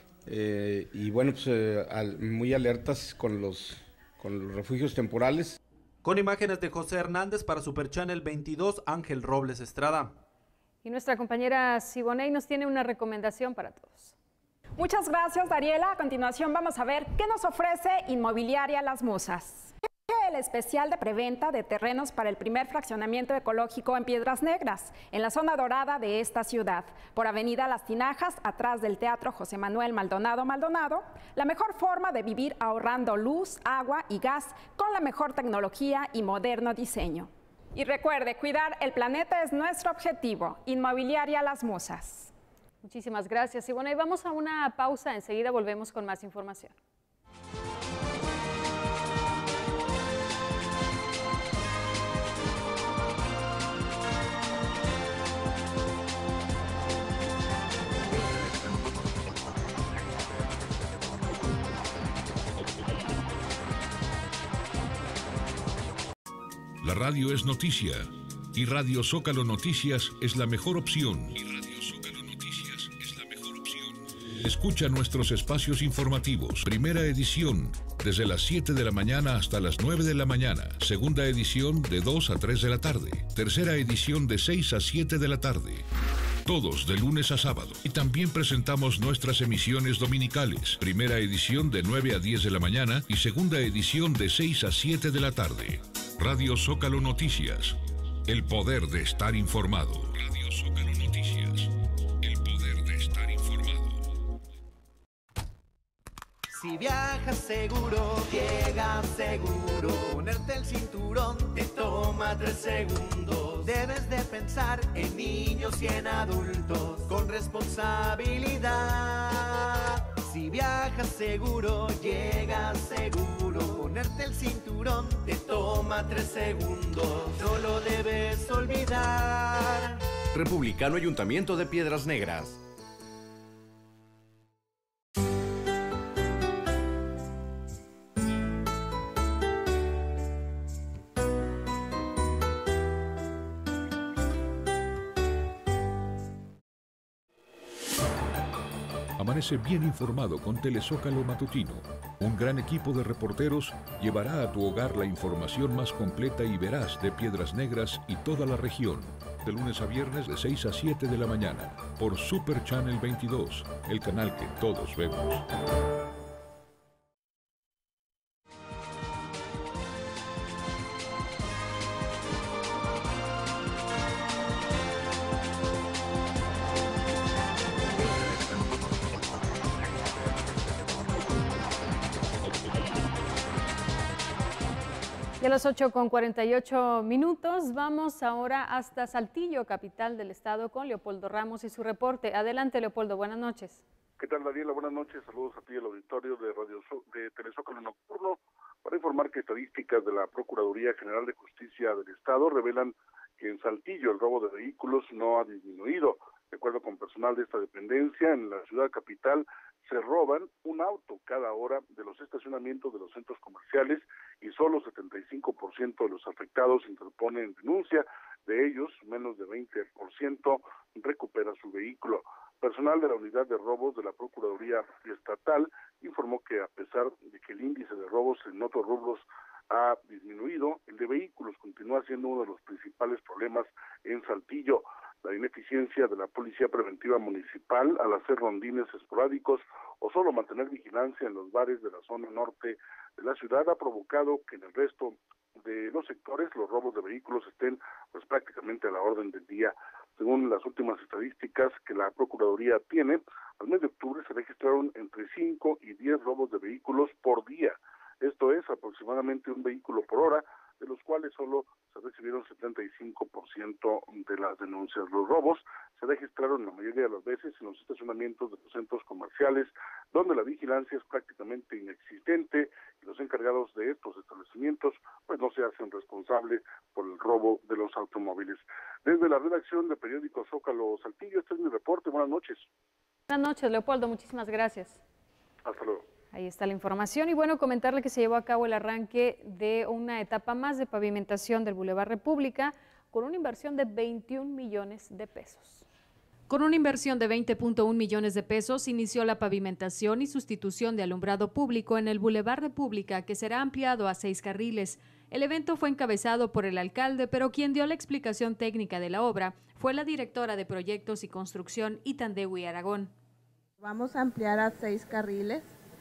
Speaker 11: eh, y bueno, pues eh, al, muy alertas con los, con los refugios temporales.
Speaker 25: Con imágenes de José Hernández para Super Channel veintidós, Ángel Robles Estrada.
Speaker 1: Y nuestra compañera Siboney nos tiene una recomendación para todos.
Speaker 26: Muchas gracias, Dariela. A continuación vamos a ver qué nos ofrece Inmobiliaria Las Musas.
Speaker 12: el especial de preventa de terrenos para el primer fraccionamiento ecológico en Piedras Negras, en la zona dorada de esta ciudad, por Avenida Las Tinajas, atrás del Teatro José Manuel Maldonado Maldonado, la mejor forma de vivir ahorrando luz, agua y gas con la mejor tecnología y moderno diseño. Y recuerde, cuidar el planeta es nuestro objetivo. Inmobiliaria Las Musas.
Speaker 1: Muchísimas gracias. Y bueno, y vamos a una pausa, enseguida volvemos con más información.
Speaker 13: La radio es noticia y Radio Zócalo Noticias es la mejor opción. Y Radio Zócalo Noticias es la mejor opción. Escucha nuestros espacios informativos. Primera edición, desde las siete de la mañana hasta las nueve de la mañana. Segunda edición, de dos a tres de la tarde. Tercera edición, de seis a siete de la tarde. Todos de lunes a sábado. Y también presentamos nuestras emisiones dominicales. Primera edición de nueve a diez de la mañana y segunda edición de seis a siete de la tarde. Radio Zócalo Noticias. El poder de estar informado. Radio Zócalo Noticias. El poder de estar informado.
Speaker 14: Si viajas seguro, llega seguro. Ponerte el cinturón te toma tres segundos. Debes de pensar en niños y en adultos con responsabilidad. Si viajas seguro, llega seguro. Ponerte el cinturón te toma tres segundos. No lo debes olvidar.
Speaker 5: Republicano Ayuntamiento de Piedras Negras.
Speaker 13: Amanece bien informado con Telezócalo Matutino. Un gran equipo de reporteros llevará a tu hogar la información más completa y veraz de Piedras Negras y toda la región. De lunes a viernes de seis a siete de la mañana. Por Super Channel veintidós, el canal que todos vemos.
Speaker 1: Y a las ocho con cuarenta y ocho minutos vamos ahora hasta Saltillo, capital del estado, con Leopoldo Ramos y su reporte. Adelante, Leopoldo, buenas noches.
Speaker 15: ¿Qué tal, Daniela? Buenas noches, saludos a ti y al auditorio de Radio so de Telezócalo Nocturno para informar que estadísticas de la Procuraduría General de Justicia del Estado revelan que en Saltillo el robo de vehículos no ha disminuido. De acuerdo con personal de esta dependencia, en la ciudad capital se roban un auto cada hora de los estacionamientos de los centros comerciales y solo setenta y cinco por ciento de los afectados interponen denuncia. De ellos, menos de veinte por ciento recupera su vehículo. Personal de la Unidad de Robos de la Procuraduría Estatal informó que a pesar de que el índice de robos en otros rubros ha disminuido, el de vehículos continúa siendo uno de los principales problemas en Saltillo. La ineficiencia de la Policía Preventiva Municipal al hacer rondines esporádicos o solo mantener vigilancia en los bares de la zona norte de la ciudad ha provocado que en el resto de los sectores los robos de vehículos estén pues prácticamente a la orden del día. Según las últimas estadísticas que la Procuraduría tiene, al mes de octubre se registraron entre cinco y diez robos de vehículos por día. Esto es aproximadamente un vehículo por hora, de los cuales solo se recibieron setenta y cinco por ciento de las denuncias. Los robos se registraron la mayoría de las veces en los estacionamientos de los centros comerciales, donde la vigilancia es prácticamente inexistente y los encargados de estos establecimientos pues no se hacen responsables por el robo de los automóviles. Desde la redacción de periódico Zócalo Saltillo, este es mi reporte. Buenas noches.
Speaker 1: Buenas noches, Leopoldo. Muchísimas gracias.
Speaker 15: Hasta luego.
Speaker 1: Ahí está la información y bueno, comentarle que se llevó a cabo el arranque de una etapa más de pavimentación del Boulevard República con una inversión de veintiún millones de pesos.
Speaker 18: Con una inversión de veinte punto uno millones de pesos, inició la pavimentación y sustitución de alumbrado público en el Boulevard República, que será ampliado a seis carriles. El evento fue encabezado por el alcalde, pero quien dio la explicación técnica de la obra fue la directora de Proyectos y Construcción, Itandewi Aragón.
Speaker 16: Vamos a ampliar a seis carriles.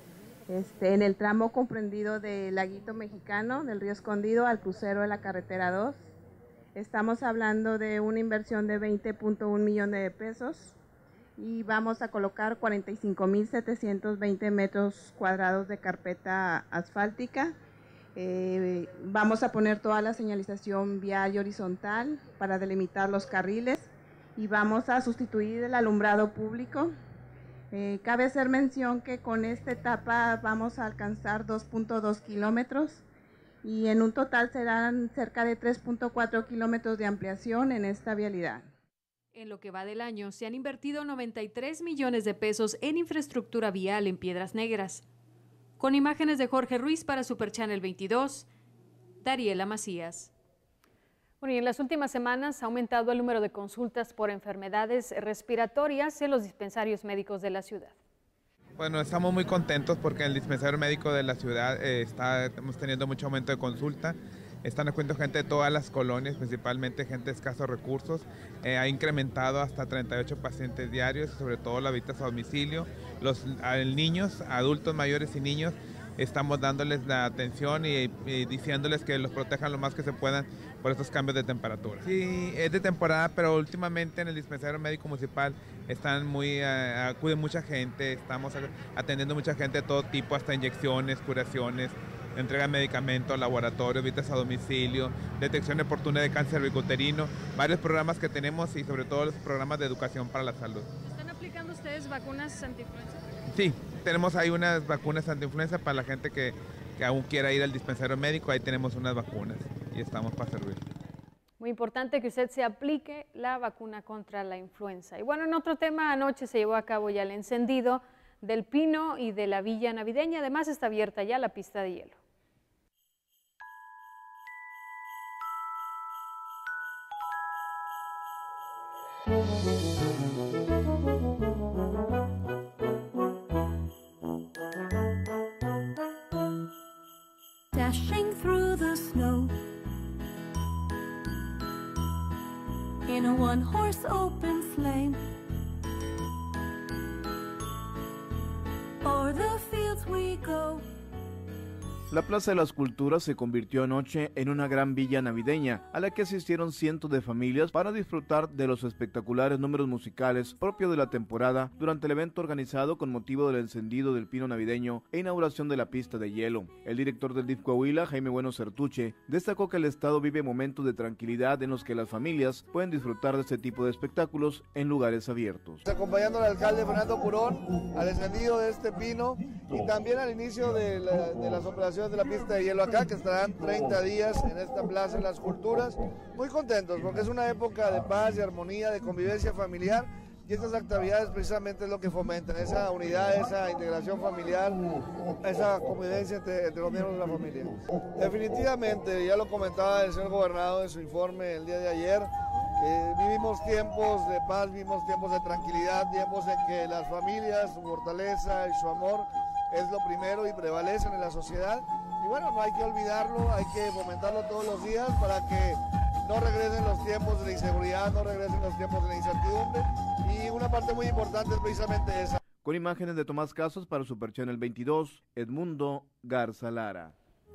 Speaker 4: este, en el tramo comprendido del Laguito Mexicano, del Río Escondido al crucero de la carretera dos. Estamos hablando de una inversión de veinte punto uno millones de pesos y vamos a colocar cuarenta y cinco mil setecientos veinte metros cuadrados de carpeta asfáltica. Eh, vamos a poner toda la señalización vial y horizontal para delimitar los carriles y vamos a sustituir el alumbrado público. Eh, cabe hacer mención que con esta etapa vamos a alcanzar dos punto dos kilómetros y en un total serán cerca de tres punto cuatro kilómetros de ampliación en esta vialidad.
Speaker 18: En lo que va del año, se han invertido noventa y tres millones de pesos en infraestructura vial en Piedras Negras. Con imágenes de Jorge Ruiz para Super Channel veintidós, Dariela Macías.
Speaker 1: Bueno, y en las últimas semanas ha aumentado el número de consultas por enfermedades respiratorias en los dispensarios médicos de la ciudad.
Speaker 16: Bueno, estamos muy contentos porque en el dispensario médico de la ciudad eh, está, estamos teniendo mucho aumento de consulta. Están acudiendo gente de todas las colonias, principalmente gente de escasos recursos. Eh, ha incrementado hasta treinta y ocho pacientes diarios, sobre todo las visitas a domicilio. Los a niños, adultos mayores y niños, estamos dándoles la atención y, y diciéndoles que los protejan lo más que se puedan por estos cambios de temperatura. Sí, es de temporada, pero últimamente en el dispensario médico municipal están muy, uh, acude mucha gente, estamos atendiendo mucha gente de todo tipo, hasta inyecciones, curaciones, entrega de medicamentos, laboratorio, visitas a domicilio, detección oportuna de cáncer cervicuterino, varios programas que tenemos y sobre todo los programas de educación para la salud.
Speaker 18: ¿Están aplicando ustedes vacunas antiinfluenza?
Speaker 16: Sí, tenemos ahí unas vacunas antiinfluenza para la gente que, que aún quiera ir al dispensario médico, ahí tenemos unas vacunas y estamos para servir.
Speaker 1: Muy importante que usted se aplique la vacuna contra la influenza. Y bueno, en otro tema, anoche se llevó a cabo ya el encendido del pino y de la villa navideña, además está abierta ya la pista de hielo.
Speaker 19: Dashing through the snow in a one-horse open sleigh, o'er the fields we go.
Speaker 20: La Plaza de las Culturas se convirtió anoche en una gran villa navideña, a la que asistieron cientos de familias para disfrutar de los espectaculares números musicales propios de la temporada durante el evento organizado con motivo del encendido del pino navideño e inauguración de la pista de hielo. El director del D I F Coahuila, Jaime Bueno Certuche, destacó que el estado vive momentos de tranquilidad en los que las familias pueden disfrutar de este tipo de espectáculos en lugares abiertos.
Speaker 21: Acompañando al alcalde Fernando Purón al encendido de este pino y también al inicio de, la, de las operaciones de la pista de hielo acá, que estarán treinta días en esta Plaza de las Culturas. Muy contentos porque es una época de paz y armonía, de convivencia familiar, y estas actividades precisamente es lo que fomentan, esa unidad, esa integración familiar, esa convivencia entre, entre los miembros de la familia. Definitivamente, ya lo comentaba el señor gobernador en su informe el día de ayer, que vivimos tiempos de paz, vivimos tiempos de tranquilidad, tiempos en que las familias, su fortaleza y su amor es lo primero y prevalecen en la sociedad. Y bueno, no hay que olvidarlo, hay que fomentarlo todos los días para que no regresen los tiempos de la inseguridad, no regresen los tiempos de la incertidumbre. Y una parte muy importante es precisamente esa.
Speaker 20: Con imágenes de Tomás Casos para Super Channel veintidós, Edmundo Garza Lara.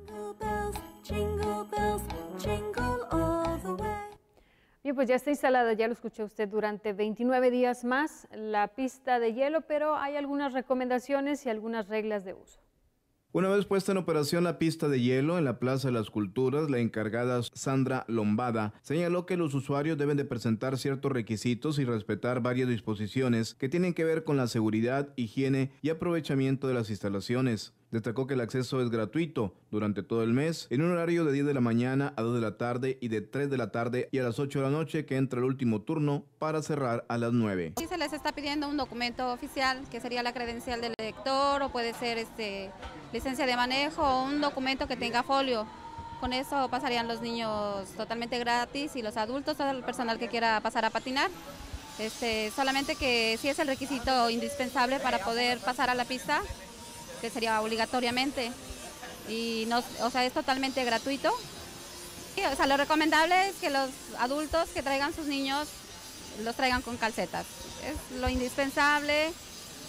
Speaker 1: Bien, pues ya está instalada, ya lo escuchó usted, durante veintinueve días más la pista de hielo, pero hay algunas recomendaciones y algunas reglas de uso.
Speaker 20: Una vez puesta en operación la pista de hielo en la Plaza de las Culturas, la encargada Sandra Lombada señaló que los usuarios deben de presentar ciertos requisitos y respetar varias disposiciones que tienen que ver con la seguridad, higiene y aprovechamiento de las instalaciones. Destacó que el acceso es gratuito durante todo el mes, en un horario de diez de la mañana a dos de la tarde y de tres de la tarde y a las ocho de la noche, que entra el último turno para cerrar a las nueve.
Speaker 26: Sí, se les está pidiendo un documento oficial, que sería la credencial del lector o puede ser este, licencia de manejo o un documento que tenga folio. Con eso pasarían los niños totalmente gratis y los adultos, todo el personal que quiera pasar a patinar. Este, solamente que sí es el requisito indispensable para poder pasar a la pista, que sería obligatoriamente, y no, o sea, es totalmente gratuito. Y, o sea, lo recomendable es que los adultos que traigan sus niños los traigan con calcetas. Es lo indispensable,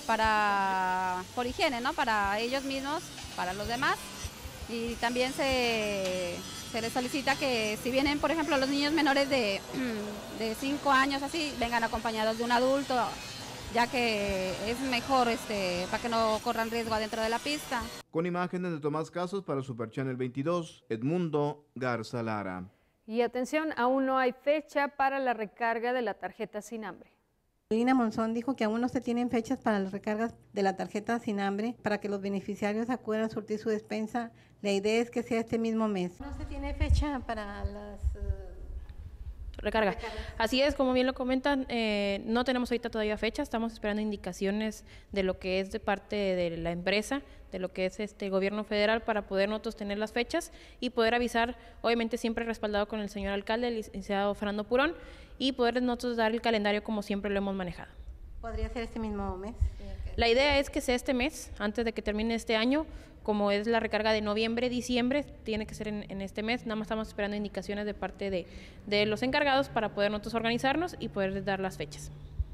Speaker 26: para por higiene, ¿no? Para ellos mismos, para los demás. Y también se, se les solicita que si vienen, por ejemplo, los niños menores de, de cinco años, así, vengan acompañados de un adulto, ya que es mejor este, para que no corran riesgo adentro de la pista.
Speaker 20: Con imágenes de Tomás Casos para Super Channel veintidós, Edmundo Garza Lara.
Speaker 1: Y atención, aún no hay fecha para la recarga de la tarjeta Sin Hambre.
Speaker 6: Lina Monzón dijo que aún no se tienen fechas para las recargas de la tarjeta Sin Hambre para que los beneficiarios acudan a surtir su despensa. La idea es que sea este mismo mes.
Speaker 7: No se tiene fecha para las uh,
Speaker 17: recargas. Así es, como bien lo comentan, eh, no tenemos ahorita todavía fecha, estamos esperando indicaciones de lo que es de parte de la empresa, de lo que es este gobierno federal, para poder nosotros tener las fechas y poder avisar, obviamente siempre respaldado con el señor alcalde, el licenciado Fernando Purón, y poder nosotros dar el calendario como siempre lo hemos manejado.
Speaker 7: ¿Podría ser este mismo mes?
Speaker 17: La idea es que sea este mes, antes de que termine este año, como es la recarga de noviembre, diciembre, tiene que ser en, en este mes, nada más estamos esperando indicaciones de parte de, de los encargados para poder nosotros organizarnos y poder dar las fechas.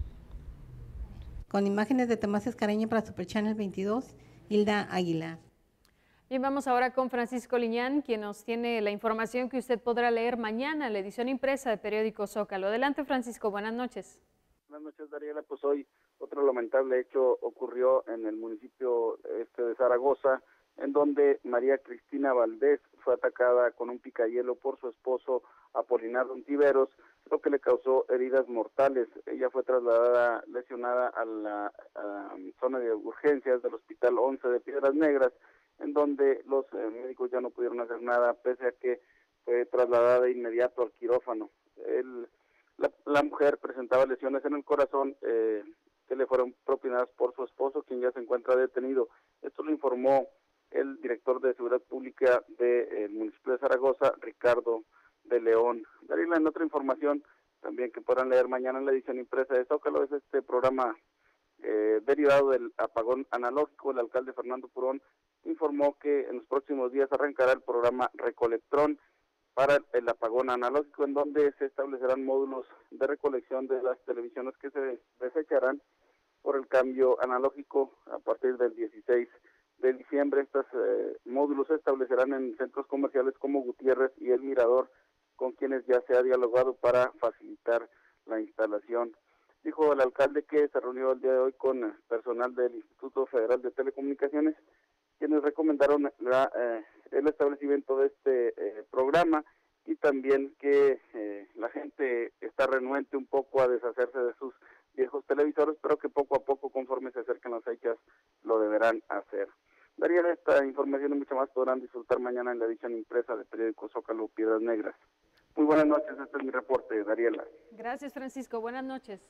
Speaker 6: Con imágenes de Tomás Escareño para Super Channel veintidós, Hilda Aguilar.
Speaker 1: Bien, vamos ahora con Francisco Liñán, quien nos tiene la información que usted podrá leer mañana en la edición impresa de Periódico Zócalo. Adelante, Francisco, buenas noches.
Speaker 22: Buenas noches, Dariela. Pues hoy otro lamentable hecho ocurrió en el municipio este de Zaragoza, en donde María Cristina Valdés fue atacada con un picahielo por su esposo Apolinar Ontiveros, lo que le causó heridas mortales. Ella fue trasladada lesionada a la a zona de urgencias del Hospital once de Piedras Negras, en donde los eh, médicos ya no pudieron hacer nada, pese a que fue trasladada de inmediato al quirófano. El, la, la mujer presentaba lesiones en el corazón eh, que le fueron propinadas por su esposo, quien ya se encuentra detenido. Esto lo informó el director de Seguridad Pública del municipio de Zaragoza, Ricardo de León. Darila, en otra información también que podrán leer mañana en la edición impresa de Zócalo, es este programa eh, derivado del apagón analógico. El alcalde Fernando Purón informó que en los próximos días arrancará el programa Recolectrón para el apagón analógico, en donde se establecerán módulos de recolección de las televisiones que se desecharán por el cambio analógico a partir del dieciséis de diciembre. Estos eh, módulos se establecerán en centros comerciales como Gutiérrez y El Mirador, con quienes ya se ha dialogado para facilitar la instalación. Dijo el alcalde que se reunió el día de hoy con personal del Instituto Federal de Telecomunicaciones, quienes recomendaron la, eh, el establecimiento de este eh, programa, y también que eh, la gente está renuente un poco a deshacerse de sus viejos televisores, pero que poco a poco, conforme se acerquen las fechas, lo deberán hacer. Daría esta información y mucho más podrán disfrutar mañana en la edición impresa de Periódico Zócalo Piedras Negras. Muy buenas noches, este es mi reporte, Dariela.
Speaker 1: Gracias, Francisco, buenas noches.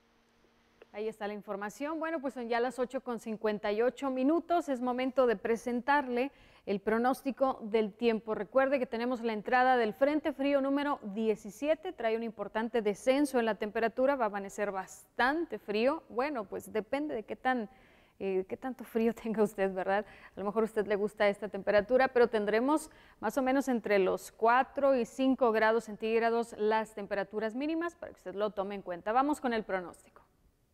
Speaker 1: Ahí está la información. Bueno, pues son ya las ocho con cincuenta y ocho minutos, es momento de presentarle el pronóstico del tiempo. Recuerde que tenemos la entrada del Frente Frío número diecisiete, trae un importante descenso en la temperatura, va a amanecer bastante frío. Bueno, pues depende de qué tan... Eh, qué tanto frío tenga usted, ¿verdad? A lo mejor a usted le gusta esta temperatura, pero tendremos más o menos entre los cuatro y cinco grados centígrados las temperaturas mínimas, para que usted lo tome en cuenta. Vamos con el pronóstico.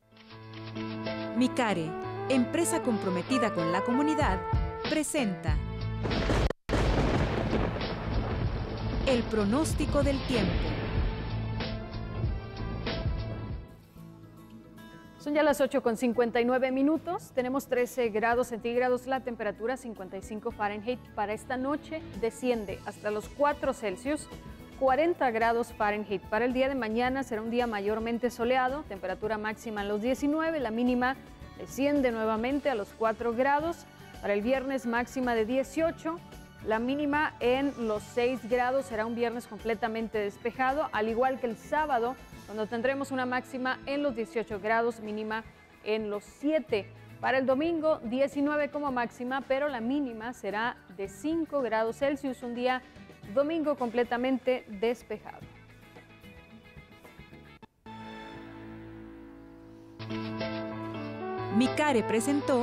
Speaker 23: Micare, empresa comprometida con la comunidad, presenta el pronóstico del tiempo.
Speaker 1: Son ya las ocho con cincuenta y nueve minutos, tenemos trece grados centígrados, la temperatura cincuenta y cinco Fahrenheit. Para esta noche desciende hasta los cuatro Celsius, cuarenta grados Fahrenheit. Para el día de mañana será un día mayormente soleado, temperatura máxima en los diecinueve, la mínima desciende nuevamente a los cuatro grados. Para el viernes máxima de dieciocho, la mínima en los seis grados, será un viernes completamente despejado, al igual que el sábado, cuando tendremos una máxima en los dieciocho grados, mínima en los siete. Para el domingo, diecinueve como máxima, pero la mínima será de cinco grados Celsius, un día domingo completamente despejado.
Speaker 23: Micare presentó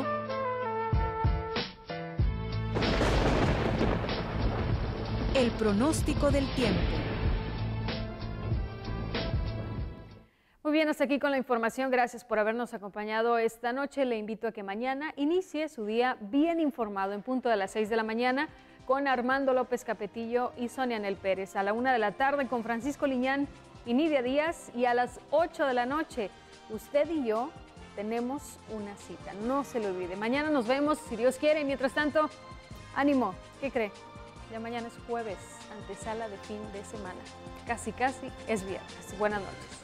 Speaker 23: el pronóstico del tiempo.
Speaker 1: Muy bien, hasta aquí con la información. Gracias por habernos acompañado esta noche. Le invito a que mañana inicie su día bien informado en punto de las seis de la mañana con Armando López Capetillo y Sonia Nel Pérez. A la una de la tarde con Francisco Liñán y Nidia Díaz. Y a las ocho de la noche, usted y yo tenemos una cita. No se lo olvide. Mañana nos vemos, si Dios quiere. Mientras tanto, ánimo. ¿Qué cree? Ya mañana es jueves, antesala de fin de semana. Casi, casi es viernes. Buenas noches.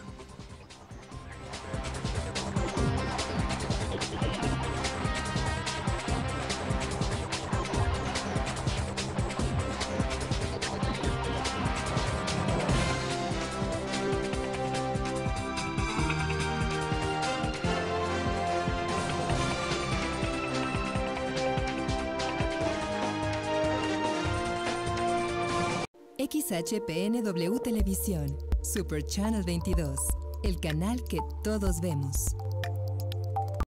Speaker 2: X H P N W Televisión, Super Channel veintidós, el canal que todos vemos.